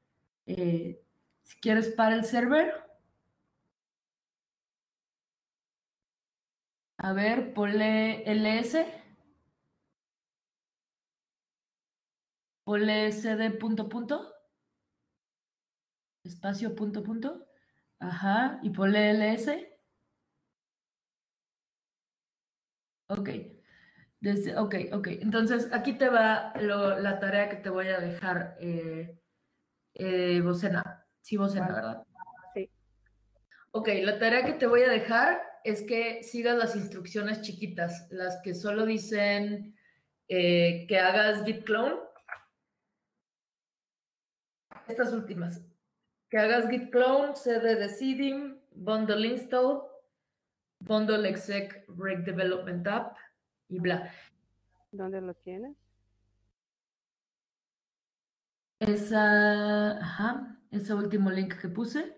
Si quieres para el server, a ver, ponle ls, ponle cd punto punto, espacio punto punto, ajá, y ponle ls. Ok, ok. Entonces aquí te va la tarea que te voy a dejar, Bocena. Sí, Bocena, Vale. ¿verdad? Sí. Ok, la tarea que te voy a dejar es que sigas las instrucciones chiquitas, las que solo dicen que hagas git clone. Estas últimas. Que hagas git clone, cd de seeding, bundle install, bundle exec break development app y bla. ¿Dónde lo tienes? Ese último link que puse.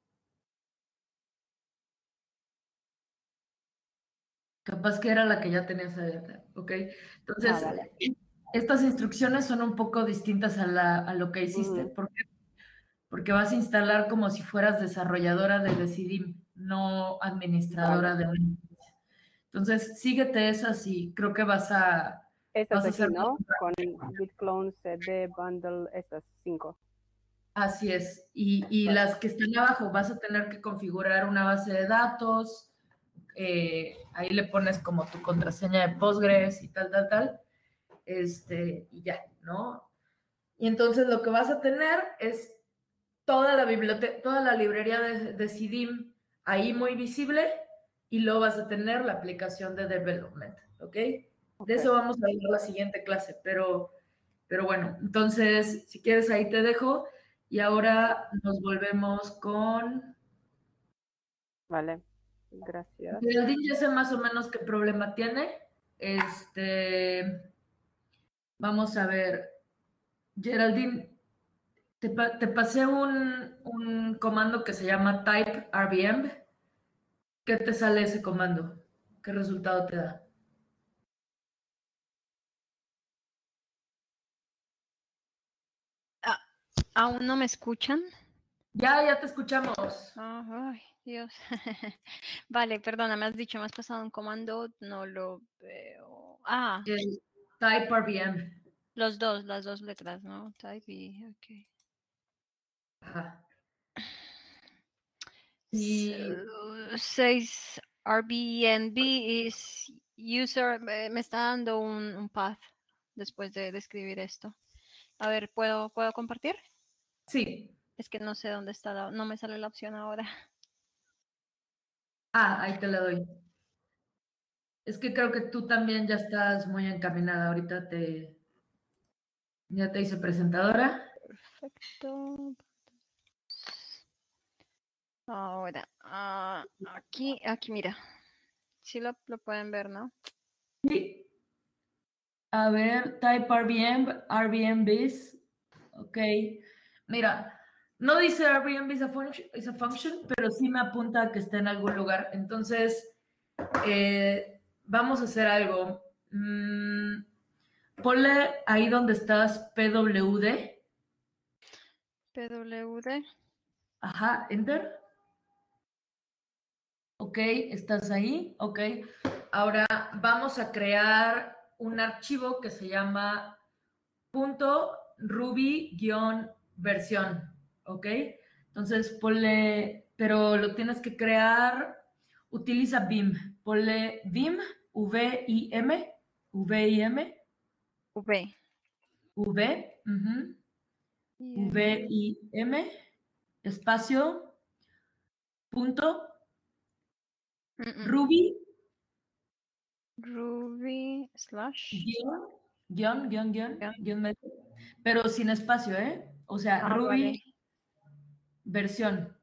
Capaz que era la que ya tenías abierta, ¿ok? Entonces, vale. estas instrucciones son un poco distintas a lo que hiciste. ¿Por qué? Porque vas a instalar como si fueras desarrolladora de Decidim, no administradora de una empresa. Entonces, síguete esas y creo que vas a Estas aquí, hacer... ¿no? Con git clone, cd, bundle, estas 5. Así es. Y las que están abajo, vas a tener que configurar una base de datos. Ahí le pones como tu contraseña de Postgres y tal. Y ya, ¿no? Y entonces lo que vas a tener es toda la biblioteca, toda la librería de CIDIM ahí muy visible y luego vas a tener la aplicación de development, ¿ok? De eso vamos a ver la siguiente clase, pero bueno, entonces, si quieres ahí te dejo y ahora nos volvemos con... Vale, gracias. Geraldine, ya sé más o menos qué problema tiene. Vamos a ver. Geraldine, te pasé un comando que se llama type RVM. ¿Qué te sale ese comando? ¿Qué resultado te da? ¿Aún no me escuchan? Ya te escuchamos. Ay, Dios. Vale, perdona, me has dicho, me has pasado un comando, no lo veo. Type RVM. Las dos letras, ¿no? Type y, ok. Ajá. So, 6 Airbnb is user, me está dando un path después de escribir esto. A ver, ¿puedo compartir? Sí. Es que no sé dónde está, no me sale la opción ahora. Ahí te la doy. Es que creo que tú también ya estás muy encaminada. Ahorita ya te hice presentadora. Perfecto. Ahora, aquí, mira. Sí lo pueden ver, ¿no? Sí. A ver, type RVMBs. Ok. Mira, no dice RVMB is a function, pero sí me apunta a que está en algún lugar. Entonces, vamos a hacer algo. Ponle ahí donde estás PWD. PWD. Ajá, enter. Ok, estás ahí. Ok. Ahora vamos a crear un archivo que se llama .ruby-versión. Ok. Entonces ponle, pero lo tienes que crear. Utiliza Vim. Ponle Vim, V-I-M, V-I-M. V. V-I-M, espacio, punto, Ruby, Ruby slash guión, Guión. guión medio, pero sin espacio, ¿eh? O sea, Ah, Ruby, vale. versión.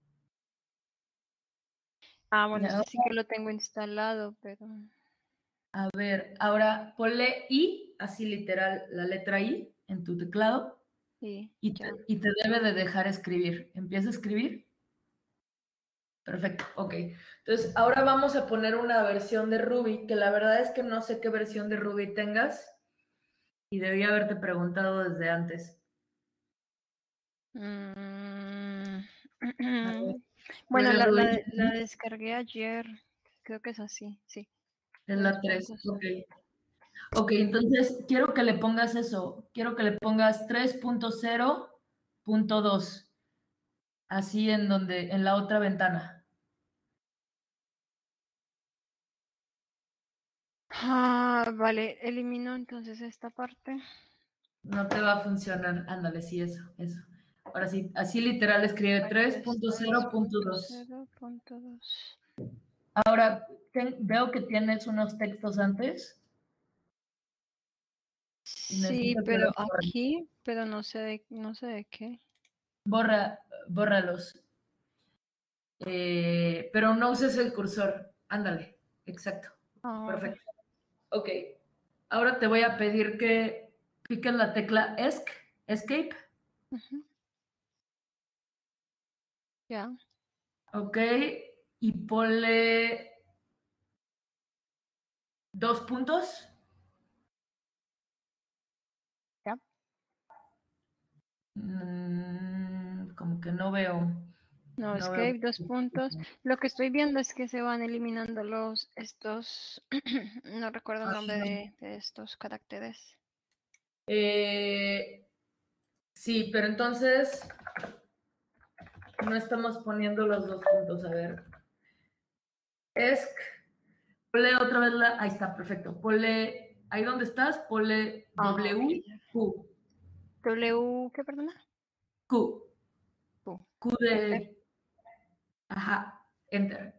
Ah, bueno, Ya, este sí que lo tengo instalado, pero... a ver, ahora ponle I, así literal, la letra I en tu teclado Sí, y ya. te debe de dejar escribir. ¿Empieza a escribir? Perfecto, ok. Entonces, ahora vamos a poner una versión de Ruby, que la verdad es que no sé qué versión de Ruby tengas y debí haberte preguntado desde antes. Mm, A ver, Bueno, ponle Ruby, la descargué ayer. Creo que es así, sí. es la 3, 3.0. ok. Ok, entonces quiero que le pongas eso, quiero que le pongas 3.0.2, así en la otra ventana. Ah, vale, elimino entonces esta parte. No te va a funcionar, ándale, sí, eso. Ahora sí, así literal escribe Aquí está, 3.0.2. 3.0.2. Ahora, veo que tienes unos textos antes y Sí, necesito que pero los borres. aquí, pero no sé de qué. Bórralos. Pero no uses el cursor. Ándale, exacto. Ahora. Perfecto. Ok. Ahora te voy a pedir que piques la tecla Escape. Ujú. Ya. Ok. Y ponle 2 puntos. Ya. Como que no veo. No, No veo. escape, 2 puntos. Lo que estoy viendo es que se van eliminando estos, no recuerdo el nombre de estos caracteres. Sí, pero entonces no estamos poniendo los 2 puntos. A ver. Ponle otra vez ahí está, perfecto. Ponle, ahí donde estás, ponle W, Q. W, ¿qué, perdona? Q. Q. Q de... Ajá, enter.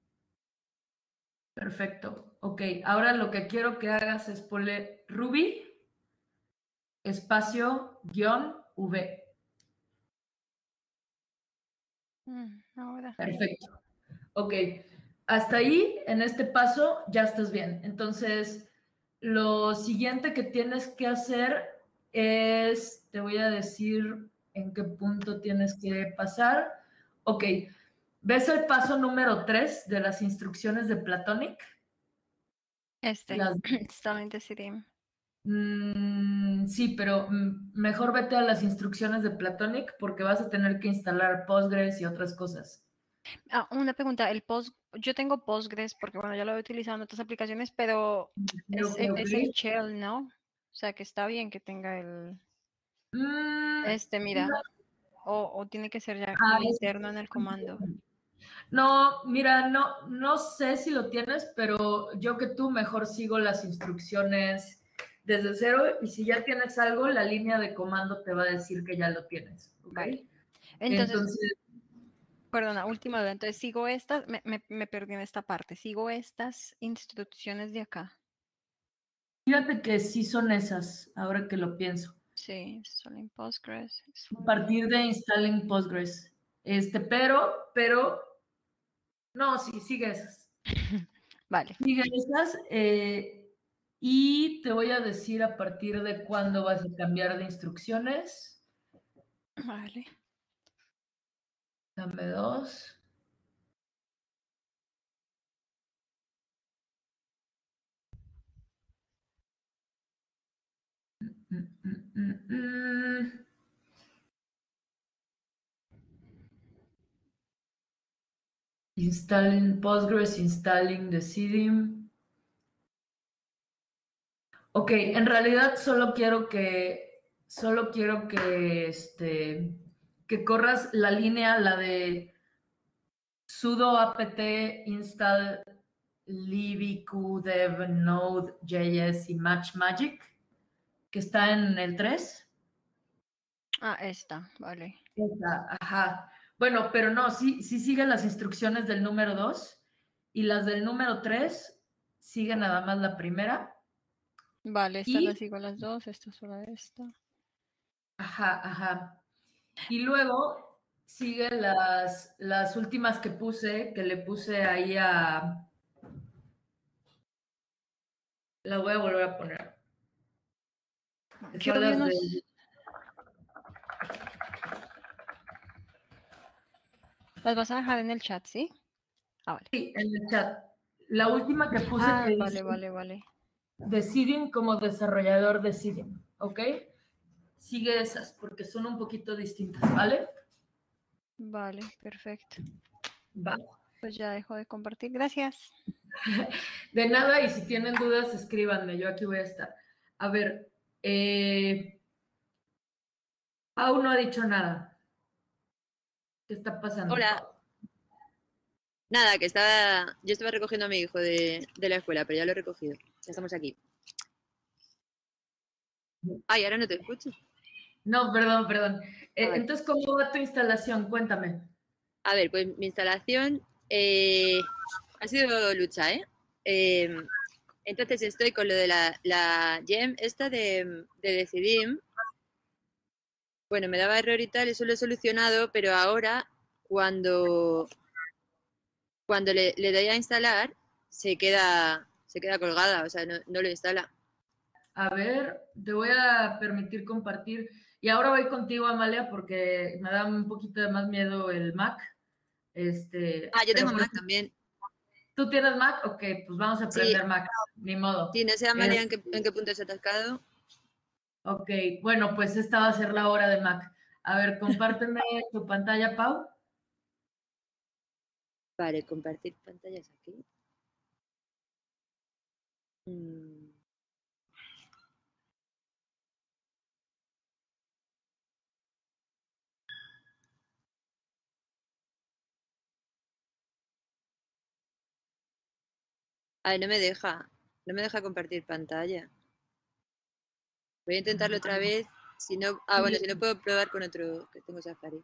Perfecto. Ok, ahora lo que quiero que hagas es ponle Ruby, espacio, guión, V. Ahora. Perfecto. Ok, hasta ahí, en este paso, ya estás bien. Entonces, lo siguiente que tienes que hacer es, te voy a decir en qué punto tienes que pasar. Ok, ¿ves el paso número 3 de las instrucciones de Platonic? Las- Installing the CDM. sí, pero mejor vete a las instrucciones de Platonic porque vas a tener que instalar Postgres y otras cosas. Ah, una pregunta, yo tengo Postgres porque bueno, ya lo he utilizado en otras aplicaciones, pero es el shell, ¿no? O sea que está bien que tenga el mira, o tiene que ser ya como interno en el comando. No, mira, no sé si lo tienes, pero yo que tú mejor sigo las instrucciones desde cero y si ya tienes algo, la línea de comando te va a decir que ya lo tienes. ¿Ok? Vale. Entonces, perdona, última duda. Entonces, sigo estas, me perdí en esta parte. Sigo estas instrucciones de acá. Fíjate que sí son esas, ahora que lo pienso. Sí, installing Postgres. A partir de installing Postgres. Pero, no, sí, sigue esas. Vale. Sigue esas y te voy a decir a partir de cuándo vas a cambiar de instrucciones. Vale. Dame 2. Installing Postgres, installing the CDIM. Ok, en realidad solo quiero que que corras la línea, la de sudo apt install libqdev node.js y matchmagic, que está en el 3. Ah, esta, vale. Esta, ajá. Bueno, pero no, sí siguen las instrucciones del número 2 y las del número 3 siguen nada más la primera. Vale, estas Y- las sigo las dos, esto solo esta. Ajá, ajá. Y luego siguen las últimas que le puse ahí a... Las voy a volver a poner. Que Quiero son ver las de... Las vas a dejar en el chat, ¿sí? Ah, vale. Sí, en el chat. La última que puse Ah, que vale, dice vale, vale. Decidim como desarrollador Decidim, ¿ok? Sigue esas porque son un poquito distintas, ¿vale? Vale, perfecto. Va. Pues ya dejo de compartir. Gracias. De nada, y si tienen dudas, escríbanme, yo aquí voy a estar. A ver, Pau no ha dicho nada. ¿Qué está pasando? Hola. Pau? Nada, yo estaba recogiendo a mi hijo de la escuela, pero ya lo he recogido. Ya estamos aquí. Ay, ahora no te escucho. No, perdón. Vale. Entonces, ¿cómo va tu instalación? Cuéntame. A ver, pues mi instalación ha sido lucha, ¿eh? Entonces estoy con lo de la gem esta de Decidim. Bueno, me daba error y tal, eso lo he solucionado, pero ahora cuando le doy a instalar, se queda colgada, o sea, no lo instala. A ver, te voy a permitir compartir. Y ahora voy contigo, Amalia, porque me da un poquito de más miedo el Mac. Yo tengo Mac también. ¿Tú tienes Mac? Ok, pues vamos a aprender Sí. Mac, ni modo. Sí, no sé, Amalia, en qué punto se ha atascado. Ok, bueno, pues esta va a ser la hora de Mac. A ver, compárteme tu pantalla, Pau. Vale, compartir pantallas aquí. Ay, no me deja compartir pantalla. Voy a intentarlo otra vez. Si no, bueno, si no puedo probar con otro que tengo Safari.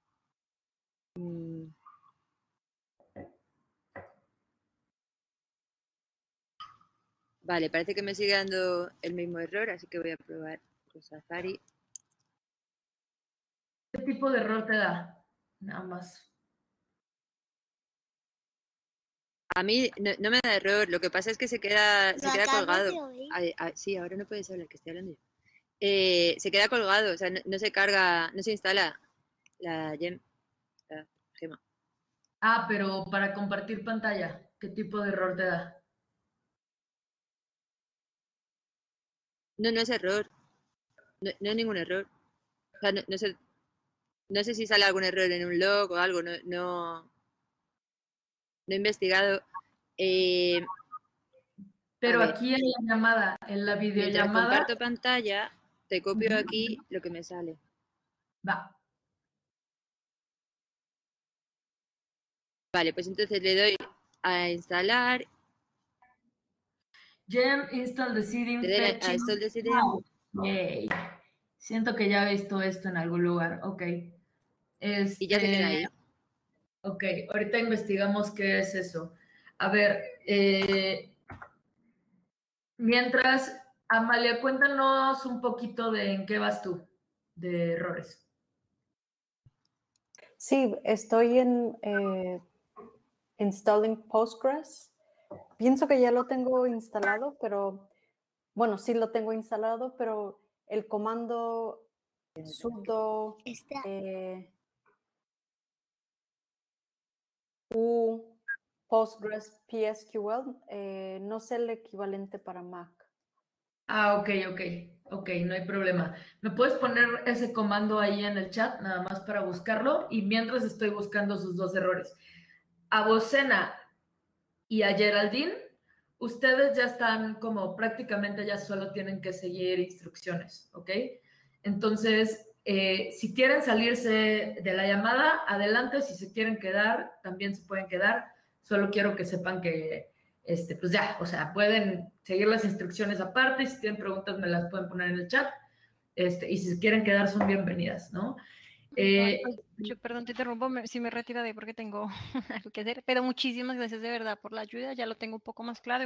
Vale, parece que me sigue dando el mismo error, así que voy a probar con Safari. ¿Qué tipo de error te da? Nada más. A mí no me da error, lo que pasa es que se queda colgado. Sí, ahora no puedes hablar, que estoy hablando yo. Se queda colgado, o sea, no se carga, no se instala la gema. Ah, pero para compartir pantalla, ¿qué tipo de error te da? No es error. No es ningún error. O sea, no sé si sale algún error en un log o algo, no he investigado. Pero aquí en la llamada, en la Mientras videollamada. comparto pantalla, te copio aquí lo que me sale. Va. Vale, pues entonces le doy a instalar. Gem install Decidim Le doy a fetching. install Decidim. Yay. Siento que ya he visto esto en algún lugar. Ok. Y ya se queda ahí. Ok, ahorita investigamos qué es eso. A ver, mientras, Amalia, cuéntanos un poquito de en qué vas tú, de errores. Sí, estoy en installing Postgres. Pienso que ya lo tengo instalado, pero bueno, sí lo tengo instalado, pero el comando sudo u Postgres PSQL no sé el equivalente para Mac. Ah, ok, no hay problema. ¿Me puedes poner ese comando ahí en el chat, nada más para buscarlo? Y mientras estoy buscando sus dos errores. A Bocena y a Geraldine, ustedes ya están como prácticamente ya solo tienen que seguir instrucciones, ¿ok? Entonces, si quieren salirse de la llamada, adelante. Si se quieren quedar, también se pueden quedar. Solo quiero que sepan que, pues ya, o sea, pueden seguir las instrucciones aparte. Si tienen preguntas, me las pueden poner en el chat. Y si se quieren quedar, son bienvenidas, ¿no? Yo, perdón, te interrumpo, si me retiraré porque tengo algo que hacer, pero muchísimas gracias de verdad por la ayuda, ya lo tengo un poco más claro y bueno,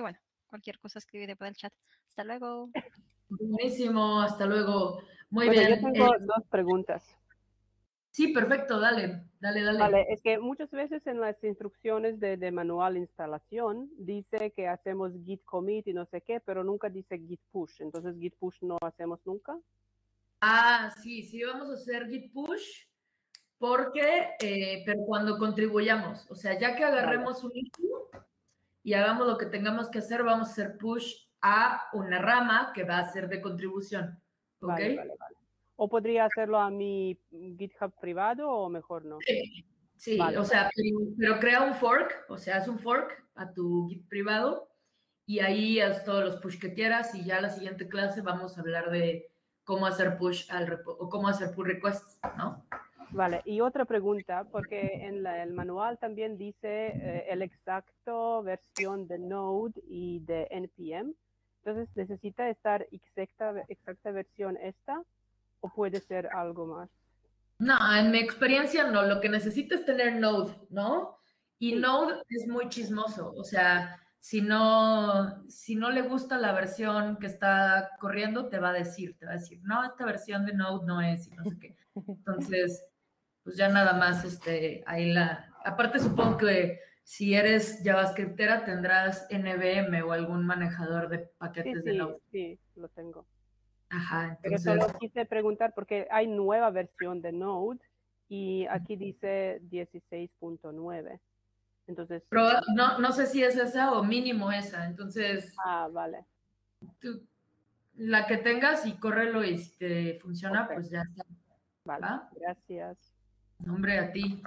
cualquier cosa escribiré por el chat. Hasta luego. Buenísimo, hasta luego. Muy Bueno, bien. yo tengo dos preguntas. Sí, perfecto, dale. Vale, es que muchas veces en las instrucciones de manual de instalación dice que hacemos git commit y no sé qué, pero nunca dice git push. Entonces, git push no hacemos nunca. Ah, sí, vamos a hacer git push porque, pero cuando contribuyamos, o sea, ya que agarremos un issue y hagamos lo que tengamos que hacer, vamos a hacer push a una rama que va a ser de contribución. ¿Ok? Vale. ¿O podría hacerlo a mi GitHub privado o mejor no? Sí, Vale, o sea, pero crea un fork, o sea, haz un fork a tu Git privado y ahí haz todos los push que quieras y ya la siguiente clase vamos a hablar de cómo hacer push al repo o cómo hacer pull requests, ¿no? Vale, y otra pregunta, porque en el manual también dice el exacto versión de Node y de NPM. Entonces, ¿necesita estar exacta versión esta o puede ser algo más? No, en mi experiencia no, lo que necesito es tener Node, ¿no? Y Sí. Node es muy chismoso, o sea, si no le gusta la versión que está corriendo, te va a decir, no, esta versión de Node no es, y no sé qué. Entonces, pues ya nada más, ahí aparte supongo que si eres JavaScriptera tendrás NVM o algún manejador de paquetes de Node. Sí, lo tengo. Ajá, Pero entonces. solo quise preguntar porque hay nueva versión de Node y aquí dice 16.9. Entonces. Pero no sé si es esa o mínimo esa, entonces. Ah, vale. Tú, la que tengas y córrelo y si te funciona, Okay. pues ya está. Vale, ¿va? gracias. Hombre, a ti.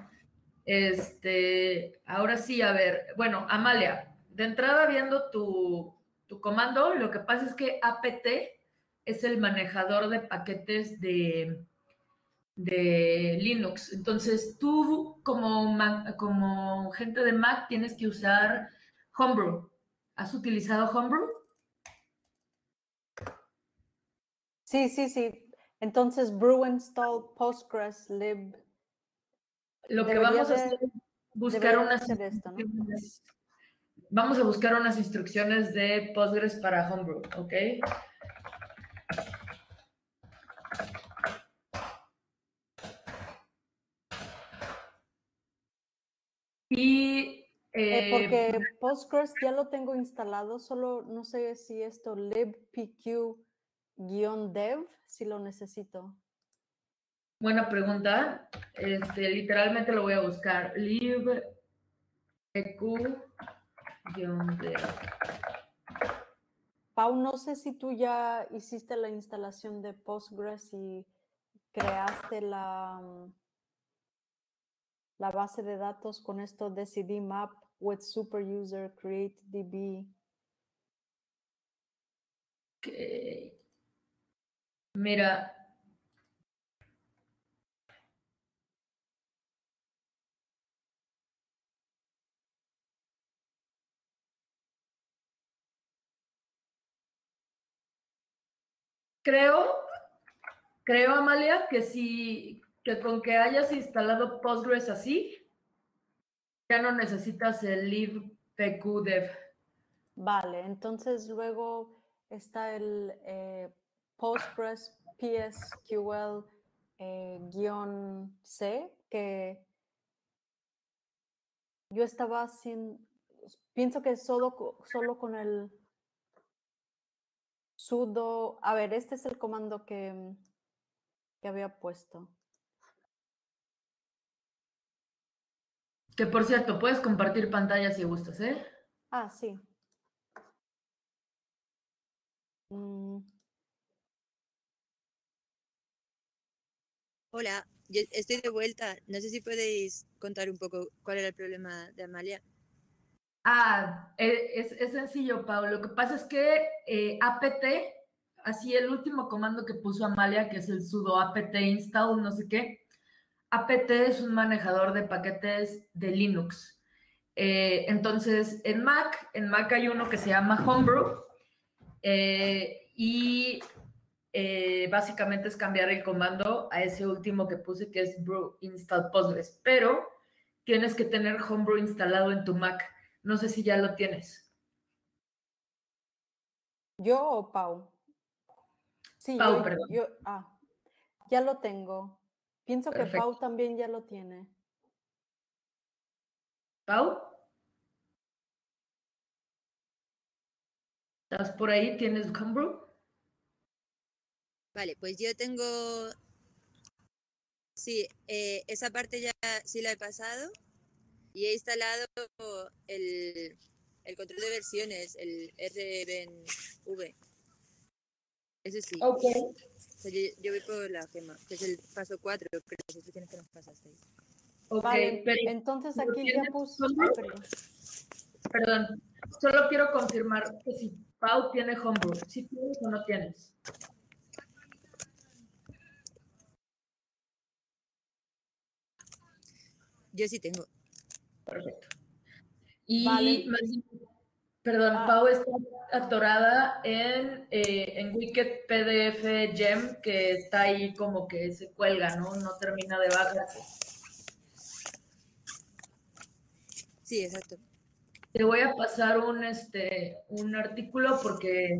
Ahora sí, a ver, bueno, Amalia, de entrada viendo tu comando, lo que pasa es que apt es el manejador de paquetes de Linux. Entonces, tú como gente de Mac tienes que usar Homebrew. ¿Has utilizado Homebrew? Sí. Entonces, brew install Postgres lib. Lo que vamos a hacer es buscar unas esto, ¿no? Vamos a buscar unas instrucciones de Postgres para Homebrew, ¿ok? Y porque Postgres ya lo tengo instalado, solo no sé si esto libpq-dev, si lo necesito. Buena pregunta. Literalmente lo voy a buscar. libpq-dev. Pau, no sé si tú ya hiciste la instalación de Postgres y creaste la base de datos con esto de cdmap with superuser create db. Okay. Mira. Creo, Amalia, que con que hayas instalado Postgres así, ya no necesitas el libpq-dev. Vale, entonces luego está el Postgres PSQL -C, que yo estaba pienso que solo con el sudo, a ver, este es el comando que había puesto. Que por cierto, puedes compartir pantalla si gustas, ¿eh? Ah, sí. Hola, yo estoy de vuelta. No sé si podéis contar un poco cuál era el problema de Amalia. Es sencillo, Pau. Lo que pasa es que apt, así el último comando que puso Amalia, que es el sudo apt install, no sé qué, apt es un manejador de paquetes de Linux. Entonces, en Mac hay uno que se llama Homebrew y básicamente es cambiar el comando a ese último que puse, que es brew install Postgres, pero tienes que tener Homebrew instalado en tu Mac. No sé si ya lo tienes. ¿Yo o Pau? Sí, Pau, perdón. Ya lo tengo. Pienso que Perfecto. Pau también ya lo tiene. Pau, ¿estás por ahí? ¿Tienes Homebrew? Vale, pues yo tengo... Sí, esa parte ya sí la he pasado y he instalado el control de versiones, el RBNV. Eso sí. Ok. O sea, yo voy por la gema, que es el paso 4, creo que las instrucciones que nos pasasteis. Ok, Vale, pero entonces ¿lo aquí ya tienes puse... Homebrew? Perdón, solo quiero confirmar que si Pau tiene Homebrew, ¿sí tienes o no tienes? Yo sí tengo. Perfecto. Y Vale. perdón, Ah. Pau está atorada en Wicked PDF Gem, que está ahí como que se cuelga, ¿no? No termina de bajarse. Sí, exacto. Te voy a pasar un artículo porque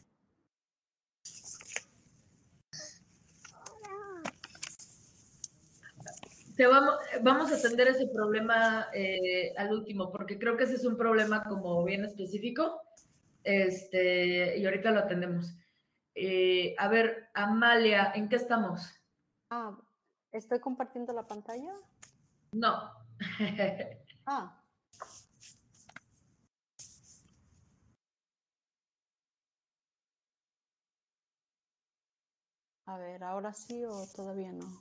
vamos a atender ese problema al último, porque creo que ese es un problema como bien específico, y ahorita lo atendemos. A ver, Amalia, ¿en qué estamos? ¿Estoy compartiendo la pantalla? No. A ver, ¿ahora sí o todavía no?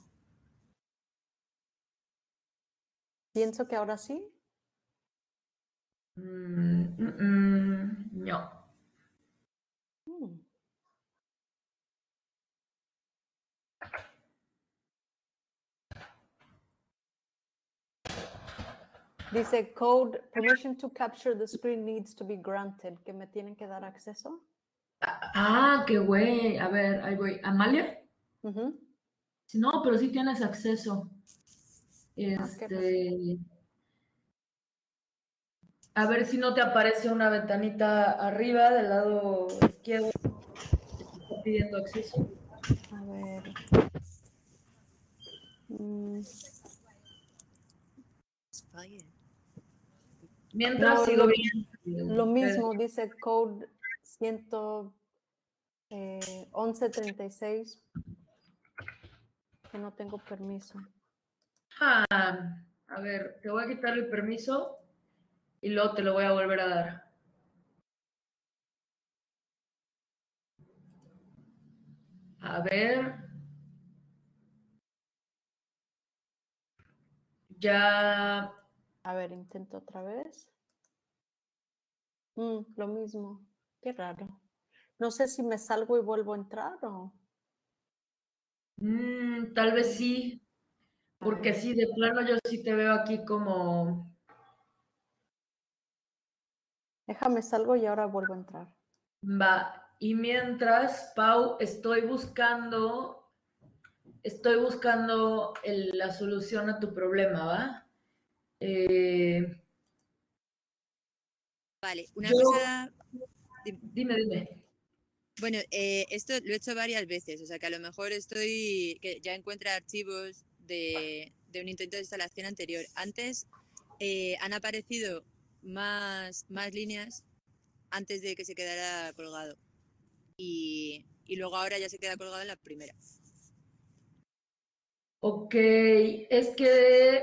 Pienso que ahora sí. No. Dice code permission to capture the screen needs to be granted. ¿Que me tienen que dar acceso? Qué güey. A ver, ahí voy. ¿Amalia? No, pero sí tienes acceso. A ver si no te aparece una ventanita arriba del lado izquierdo que te está pidiendo acceso. A ver. Mientras sigo bien. Lo mismo dice code 1136 que no tengo permiso. A ver, te voy a quitar el permiso y luego te lo voy a volver a dar. A ver. Ya. A ver, intento otra vez. Lo mismo. Qué raro. No sé si me salgo y vuelvo a entrar o... Tal vez sí. Porque sí, de plano yo sí te veo aquí como... Déjame salgo y ahora vuelvo a entrar. Va. Y mientras, Pau, estoy buscando la solución a tu problema, ¿va? Vale, una cosa... Dime. Bueno, esto lo he hecho varias veces, o sea que a lo mejor que ya encuentra archivos de un intento de instalación anterior. Antes han aparecido más líneas antes de que se quedara colgado. Y luego ahora ya se queda colgado en la primera. Ok, es que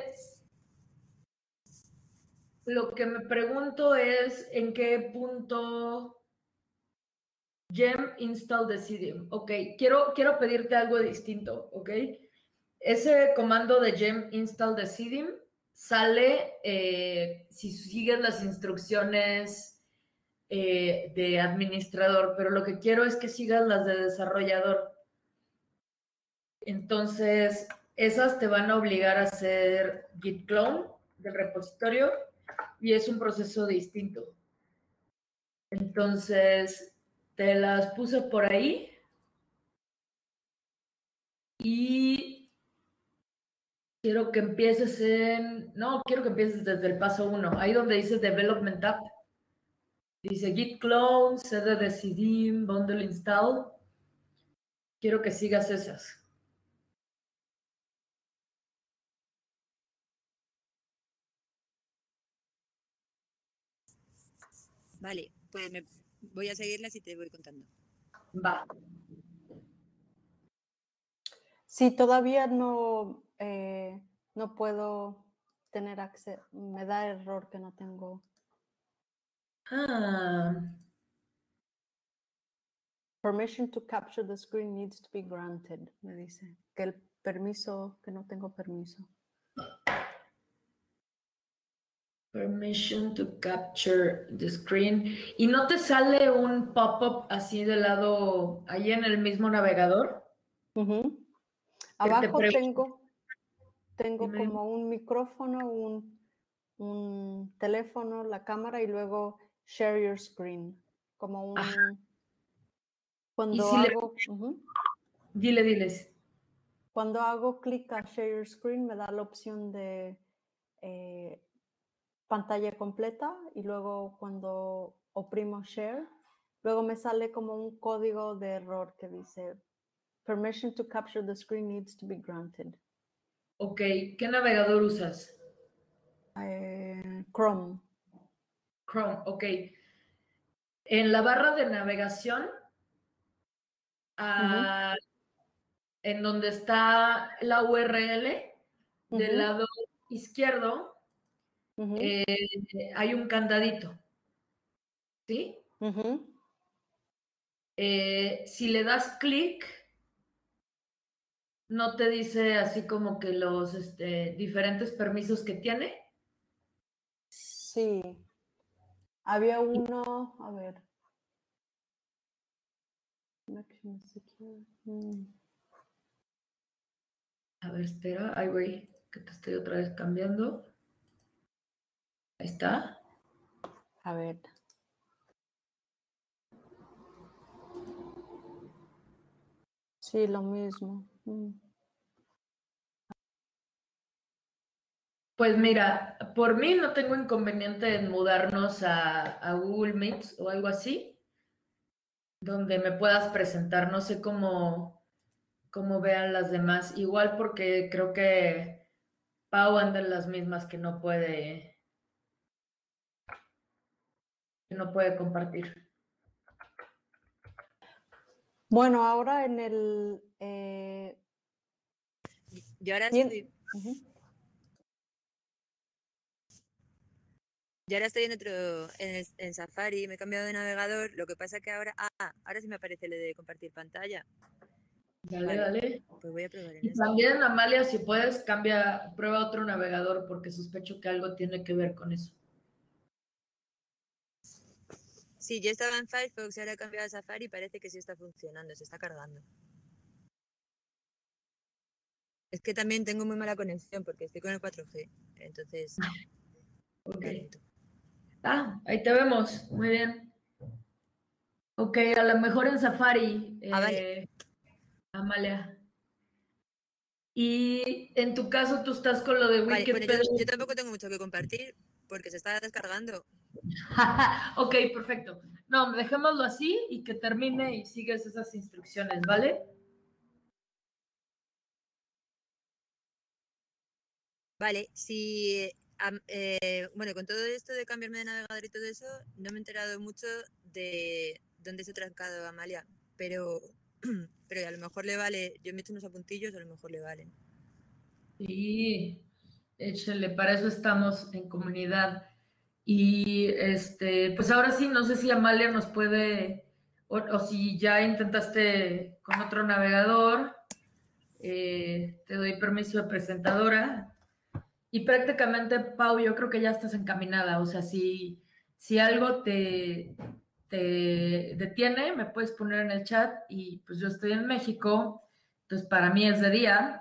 lo que me pregunto es en qué punto gem install decidium. Ok, quiero pedirte algo distinto, ok. Ese comando de gem install decidium sale si sigues las instrucciones de administrador, pero lo que quiero es que sigas las de desarrollador. Entonces, esas te van a obligar a hacer git clone del repositorio y es un proceso distinto. Entonces, te las puse por ahí y quiero que empieces quiero que empieces desde el paso 1, ahí donde dice Development App. Dice git clone, cd decidim, bundle install. Quiero que sigas esas. Vale, pues voy a seguirlas y te voy contando. Va. Sí, todavía no, no puedo tener acceso. Me da error que no tengo. Permission to capture the screen needs to be granted, me dice. Que el permiso, que no tengo permiso. Permission to capture the screen. ¿Y no te sale un pop-up así de lado, ahí en el mismo navegador? Abajo tengo Dime. como un micrófono, un teléfono, la cámara y luego share your screen. Como un... Ajá. Cuando ¿Y si hago... Diles. Cuando hago clic a share your screen me da la opción de pantalla completa y luego cuando oprimo share, luego me sale como un código de error que dice permission to capture the screen needs to be granted. Ok, ¿qué navegador usas? Chrome. Chrome, ok. En la barra de navegación, en donde está la URL, del lado izquierdo, hay un candadito. ¿Sí? Si le das clic, ¿no te dice así como que los diferentes permisos que tiene? Sí. Había uno, a ver. A ver, espera. Ay, güey, que te estoy otra vez cambiando. Ahí está. A ver. Sí, lo mismo. Pues mira, por mí no tengo inconveniente en mudarnos a Google Meet o algo así, donde me puedas presentar. No sé cómo vean las demás. Igual porque creo que Pau anda en las mismas que no puede compartir. Bueno, ahora en el... Yo ahora estoy... Yo ahora estoy en Safari, me he cambiado de navegador. Lo que pasa que ahora sí me aparece lo de compartir pantalla. Dale. Pues voy a probar en Y eso. también, Amalia, si puedes, prueba otro navegador, porque sospecho que algo tiene que ver con eso. Sí, yo estaba en Firefox y ahora he cambiado a Safari y parece que sí está funcionando, se está cargando. Es que también tengo muy mala conexión porque estoy con el 4G, entonces... Ok. Ahí te vemos, muy bien. Ok, a lo mejor en Safari, vale. Amalia. Y en tu caso, tú estás con lo de Wikipedia. Bueno, yo tampoco tengo mucho que compartir porque se está descargando. Ok, perfecto. No, dejémoslo así y que termine y sigues esas instrucciones, ¿vale? Vale, si... bueno, con todo esto de cambiarme de navegador y todo eso, no me he enterado mucho de dónde se ha trancado Amalia, pero a lo mejor le vale, yo me he hecho unos apuntillos, a lo mejor le valen. Sí, échale, para eso estamos en comunidad. Y pues ahora sí, no sé si Amalia nos puede, o si ya intentaste con otro navegador, te doy permiso de presentadora. Y prácticamente, Pau, yo creo que ya estás encaminada. O sea, si algo te detiene, me puedes poner en el chat y pues yo estoy en México, entonces para mí es de día.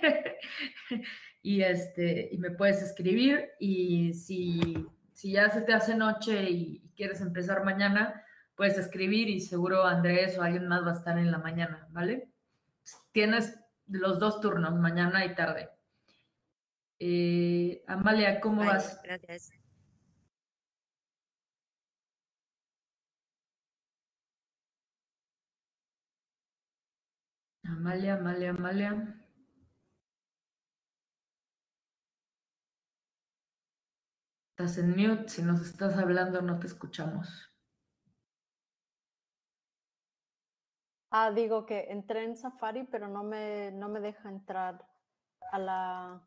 y me puedes escribir y si ya se te hace noche y quieres empezar mañana, puedes escribir y seguro Andrés o alguien más va a estar en la mañana, ¿vale? Tienes los dos turnos, mañana y tarde. Amalia, ¿cómo vas? Gracias. Amalia, Amalia, Amalia. Estás en mute, si nos estás hablando no te escuchamos. Digo que entré en Safari, pero no me deja entrar a la...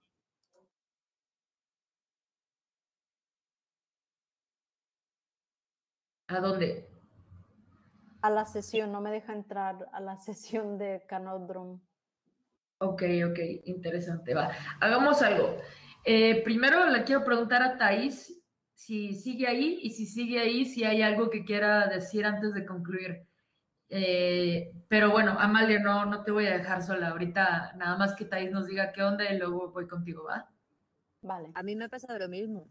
¿A dónde? A la sesión, no me deja entrar a la sesión de Canodrum. Ok, interesante. Va, hagamos algo. Primero le quiero preguntar a Thais si sigue ahí y si sigue ahí, si hay algo que quiera decir antes de concluir. Pero bueno, Amalia, no te voy a dejar sola. Ahorita nada más que Thais nos diga qué onda y luego voy contigo, ¿va? Vale. A mí me ha pasado lo mismo.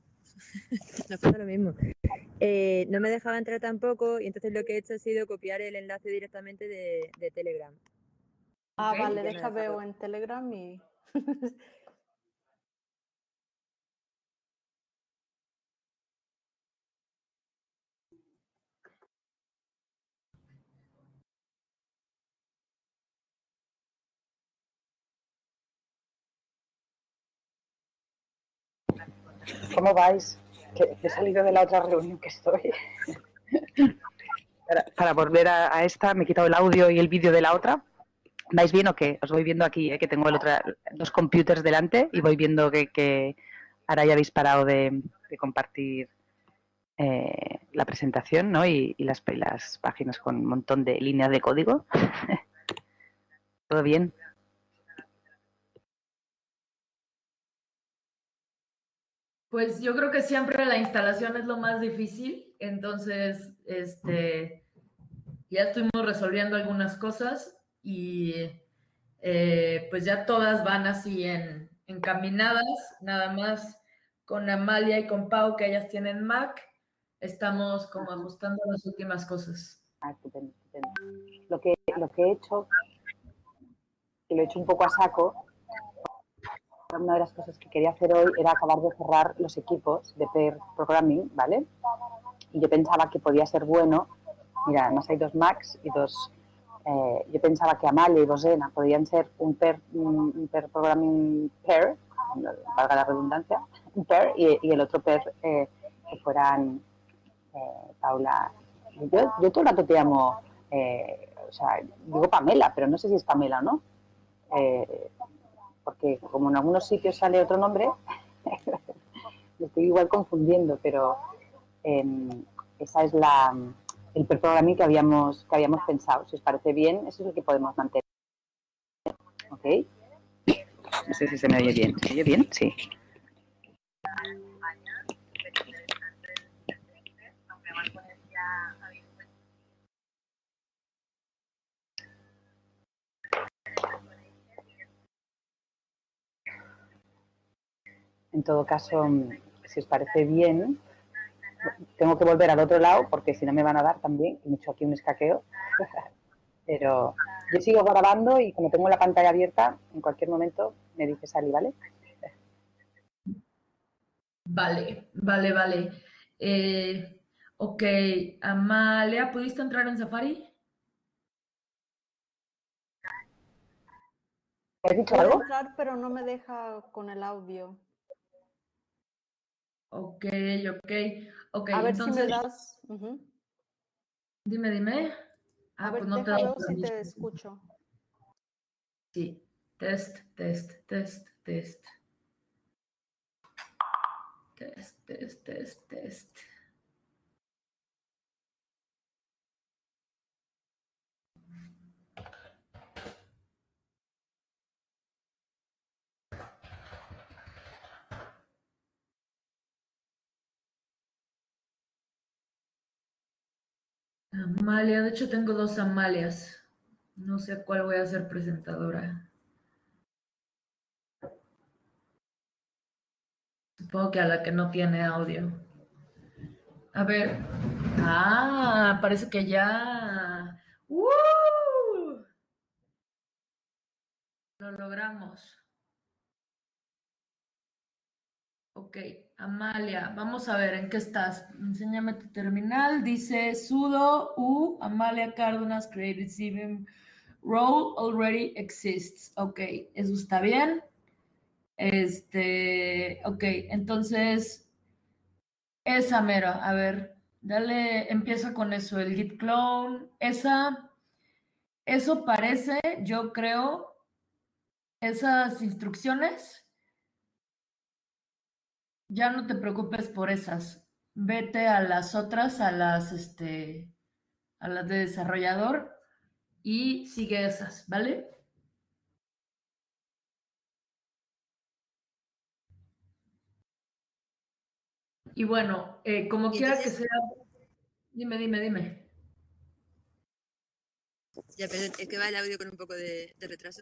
No me dejaba entrar tampoco y entonces lo que he hecho ha sido copiar el enlace directamente de Telegram. Okay. Vale, Ya veo en Telegram y... ¿Cómo vais? Que he salido de la otra reunión que estoy. Para volver a esta, me he quitado el audio y el vídeo de la otra. ¿Vais bien o qué? Os voy viendo aquí, que tengo dos computers delante y voy viendo que ahora ya habéis parado de compartir la presentación, ¿no? Y las páginas con un montón de líneas de código. ¿Todo bien? Pues yo creo que siempre la instalación es lo más difícil, entonces ya estuvimos resolviendo algunas cosas y pues ya todas van así encaminadas, nada más con Amalia y con Pau, que ellas tienen Mac, estamos como ajustando las últimas cosas. Estupendo. Lo que he hecho, y lo he hecho un poco a saco, una de las cosas que quería hacer hoy era acabar de cerrar los equipos de pair programming, ¿vale? Y yo pensaba que podía ser bueno, mira, además hay 2 Macs y 2... yo pensaba que Amalia y Bosena podían ser un pair programming pair, valga la redundancia, un pair, y el otro pair que fueran Paula. Yo todo el rato te llamo, o sea, digo Pamela, pero no sé si es Pamela o no. Porque como en algunos sitios sale otro nombre, me estoy igual confundiendo, pero esa es el programming que habíamos pensado. Si os parece bien, eso es lo que podemos mantener. ¿Ok? No sé si se me oye bien. ¿Se oye bien? Sí. En todo caso, si os parece bien, tengo que volver al otro lado porque si no me van a dar también, y me he hecho aquí un escaqueo. Pero yo sigo grabando y como tengo la pantalla abierta, en cualquier momento me dices Ali, ¿vale? Vale. Ok, Amalia, ¿pudiste entrar en Safari? ¿Has dicho Puedo algo? entrar, pero no me deja con el audio. Ok. A ver entonces, si me das... Dime. A ver, Pues no te déjame da ver si te escucho. Sí, test. Amalia, de hecho tengo 2 Amalias. No sé cuál voy a ser presentadora. Supongo que a la que no tiene audio. A ver. Parece que ya. Lo logramos. Ok, Amalia, vamos a ver en qué estás. Enséñame tu terminal. Dice sudo Amalia Cárdenas Creative Sim Role already exists. Ok, eso está bien. Ok, entonces, esa mera, a ver, dale, empieza con eso, el git clone, eso parece, yo creo, esas instrucciones, ya no te preocupes por esas, vete a las otras, a las de desarrollador y sigue esas, ¿vale? Y bueno, como Y quiera entonces- que sea, dime. Ya, perdón, es que va el audio con un poco de retraso.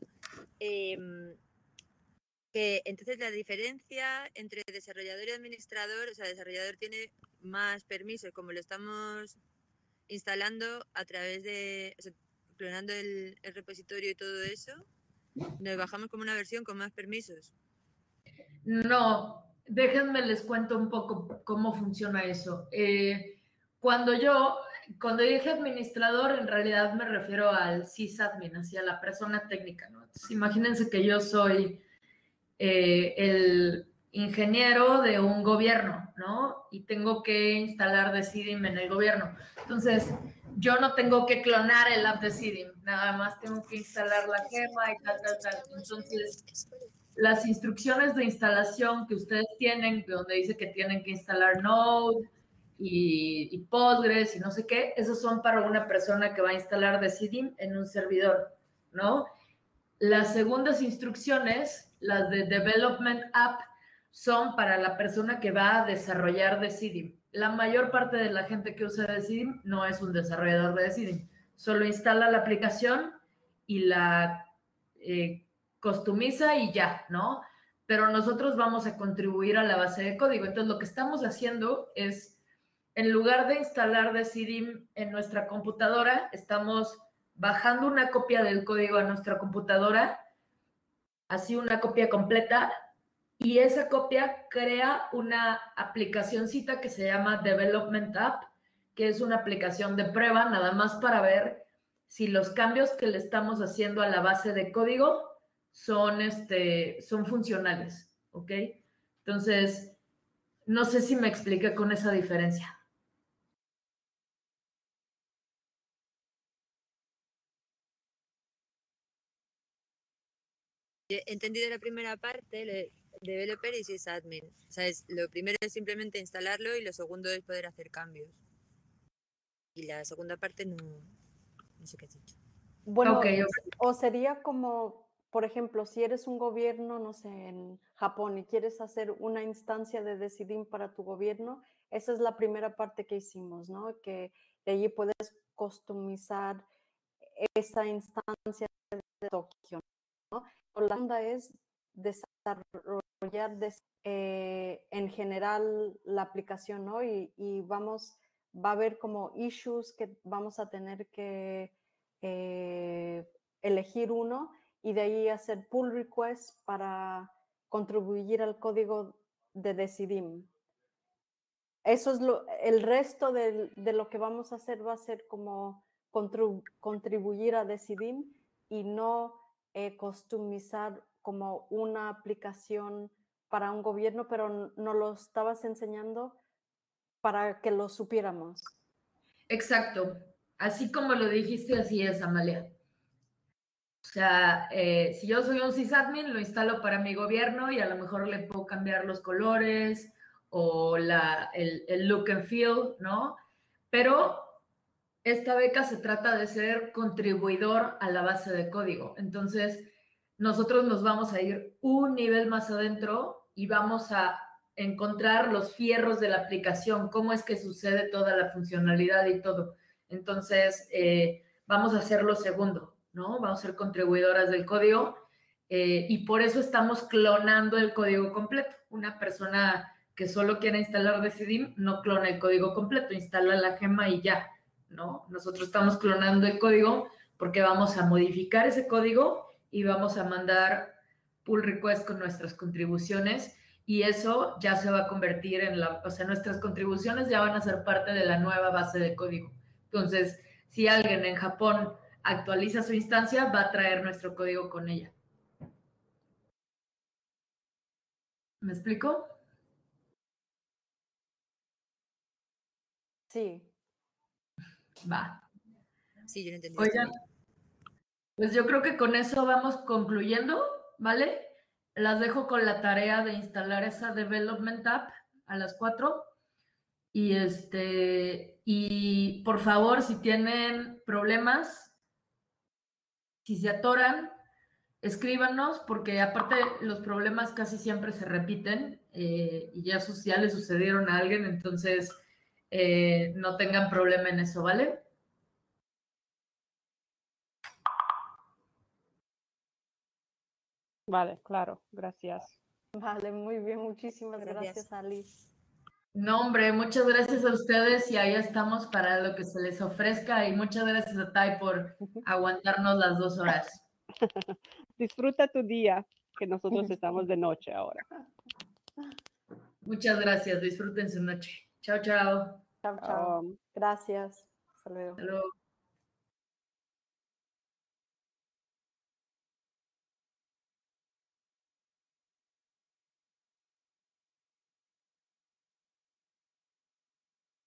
Que entonces la diferencia entre desarrollador y administrador, o sea, desarrollador tiene más permisos, como lo estamos instalando a través de, o sea, clonando el repositorio y todo eso, nos bajamos como una versión con más permisos. No, déjenme les cuento un poco cómo funciona eso. Cuando dije administrador, en realidad me refiero al sysadmin, hacia la persona técnica, ¿no? Entonces, imagínense que yo soy el ingeniero de un gobierno, ¿no? Y tengo que instalar Decidim en el gobierno. Entonces, yo no tengo que clonar el app Decidim, nada más tengo que instalar la gema y tal. Entonces, las instrucciones de instalación que ustedes tienen, donde dice que tienen que instalar Node y Postgres y no sé qué, esos son para una persona que va a instalar Decidim en un servidor, ¿no? Las segundas instrucciones, las de Development App, son para la persona que va a desarrollar Decidim. La mayor parte de la gente que usa Decidim no es un desarrollador de Decidim, solo instala la aplicación y la customiza y ya, ¿no? Pero nosotros vamos a contribuir a la base de código. Entonces, lo que estamos haciendo es, en lugar de instalar Decidim en nuestra computadora, estamos bajando una copia del código a nuestra computadora, así una copia completa, y esa copia crea una aplicacioncita que se llama Development App, que es una aplicación de prueba, nada más para ver si los cambios que le estamos haciendo a la base de código son funcionales, ¿ok? Entonces, no sé si me expliqué con esa diferencia. He entendido la primera parte, developer y sysadmin. O sea, lo primero es simplemente instalarlo y lo segundo es poder hacer cambios. Y la segunda parte no sé qué has dicho. Bueno, Okay. o sería como, por ejemplo, si eres un gobierno, no sé, en Japón y quieres hacer una instancia de Decidim para tu gobierno, esa es la primera parte que hicimos, ¿no? Que de allí puedes customizar esa instancia de Tokio, ¿no? La segunda es desarrollar en general la aplicación, ¿no? Y va a haber como issues que vamos a tener que elegir uno y de ahí hacer pull requests para contribuir al código de Decidim. Eso es el resto de lo que vamos a hacer va a ser como contribuir a Decidim y no customizar como una aplicación para un gobierno, pero no lo estabas enseñando para que lo supiéramos. Exacto. Así como lo dijiste, así es, Amalia. O sea, si yo soy un sysadmin, lo instalo para mi gobierno y a lo mejor le puedo cambiar los colores o el look and feel, ¿no? Pero esta beca se trata de ser contribuidor a la base de código. Entonces, nosotros nos vamos a ir un nivel más adentro y vamos a encontrar los fierros de la aplicación, cómo es que sucede toda la funcionalidad y todo. Entonces, vamos a hacer lo segundo, ¿no? Vamos a ser contribuidoras del código y por eso estamos clonando el código completo. Una persona que solo quiere instalar Decidim no clona el código completo, instala la gema y ya, ¿no? Nosotros estamos clonando el código porque vamos a modificar ese código y vamos a mandar pull request con nuestras contribuciones y eso ya se va a convertir o sea, nuestras contribuciones ya van a ser parte de la nueva base de código. Entonces, si alguien en Japón actualiza su instancia, va a traer nuestro código con ella. ¿Me explico? Sí. Va. Sí, yo lo entendí. Oigan, pues yo creo que con eso vamos concluyendo, ¿vale? Las dejo con la tarea de instalar esa Development App a las 4. Y por favor, si tienen problemas, si se atoran, escríbanos, porque aparte los problemas casi siempre se repiten y ya le sucedieron a alguien, entonces no tengan problema en eso, ¿vale? Vale, claro, gracias. Vale, muy bien. Muchísimas gracias, Ali. No, hombre, muchas gracias a ustedes y ahí estamos para lo que se les ofrezca y muchas gracias a Tai por aguantarnos las 2 horas. Disfruta tu día, que nosotros estamos de noche ahora. Muchas gracias, disfruten su noche. Chao, chao. Chao, chao. Gracias. Hasta luego. Hasta luego.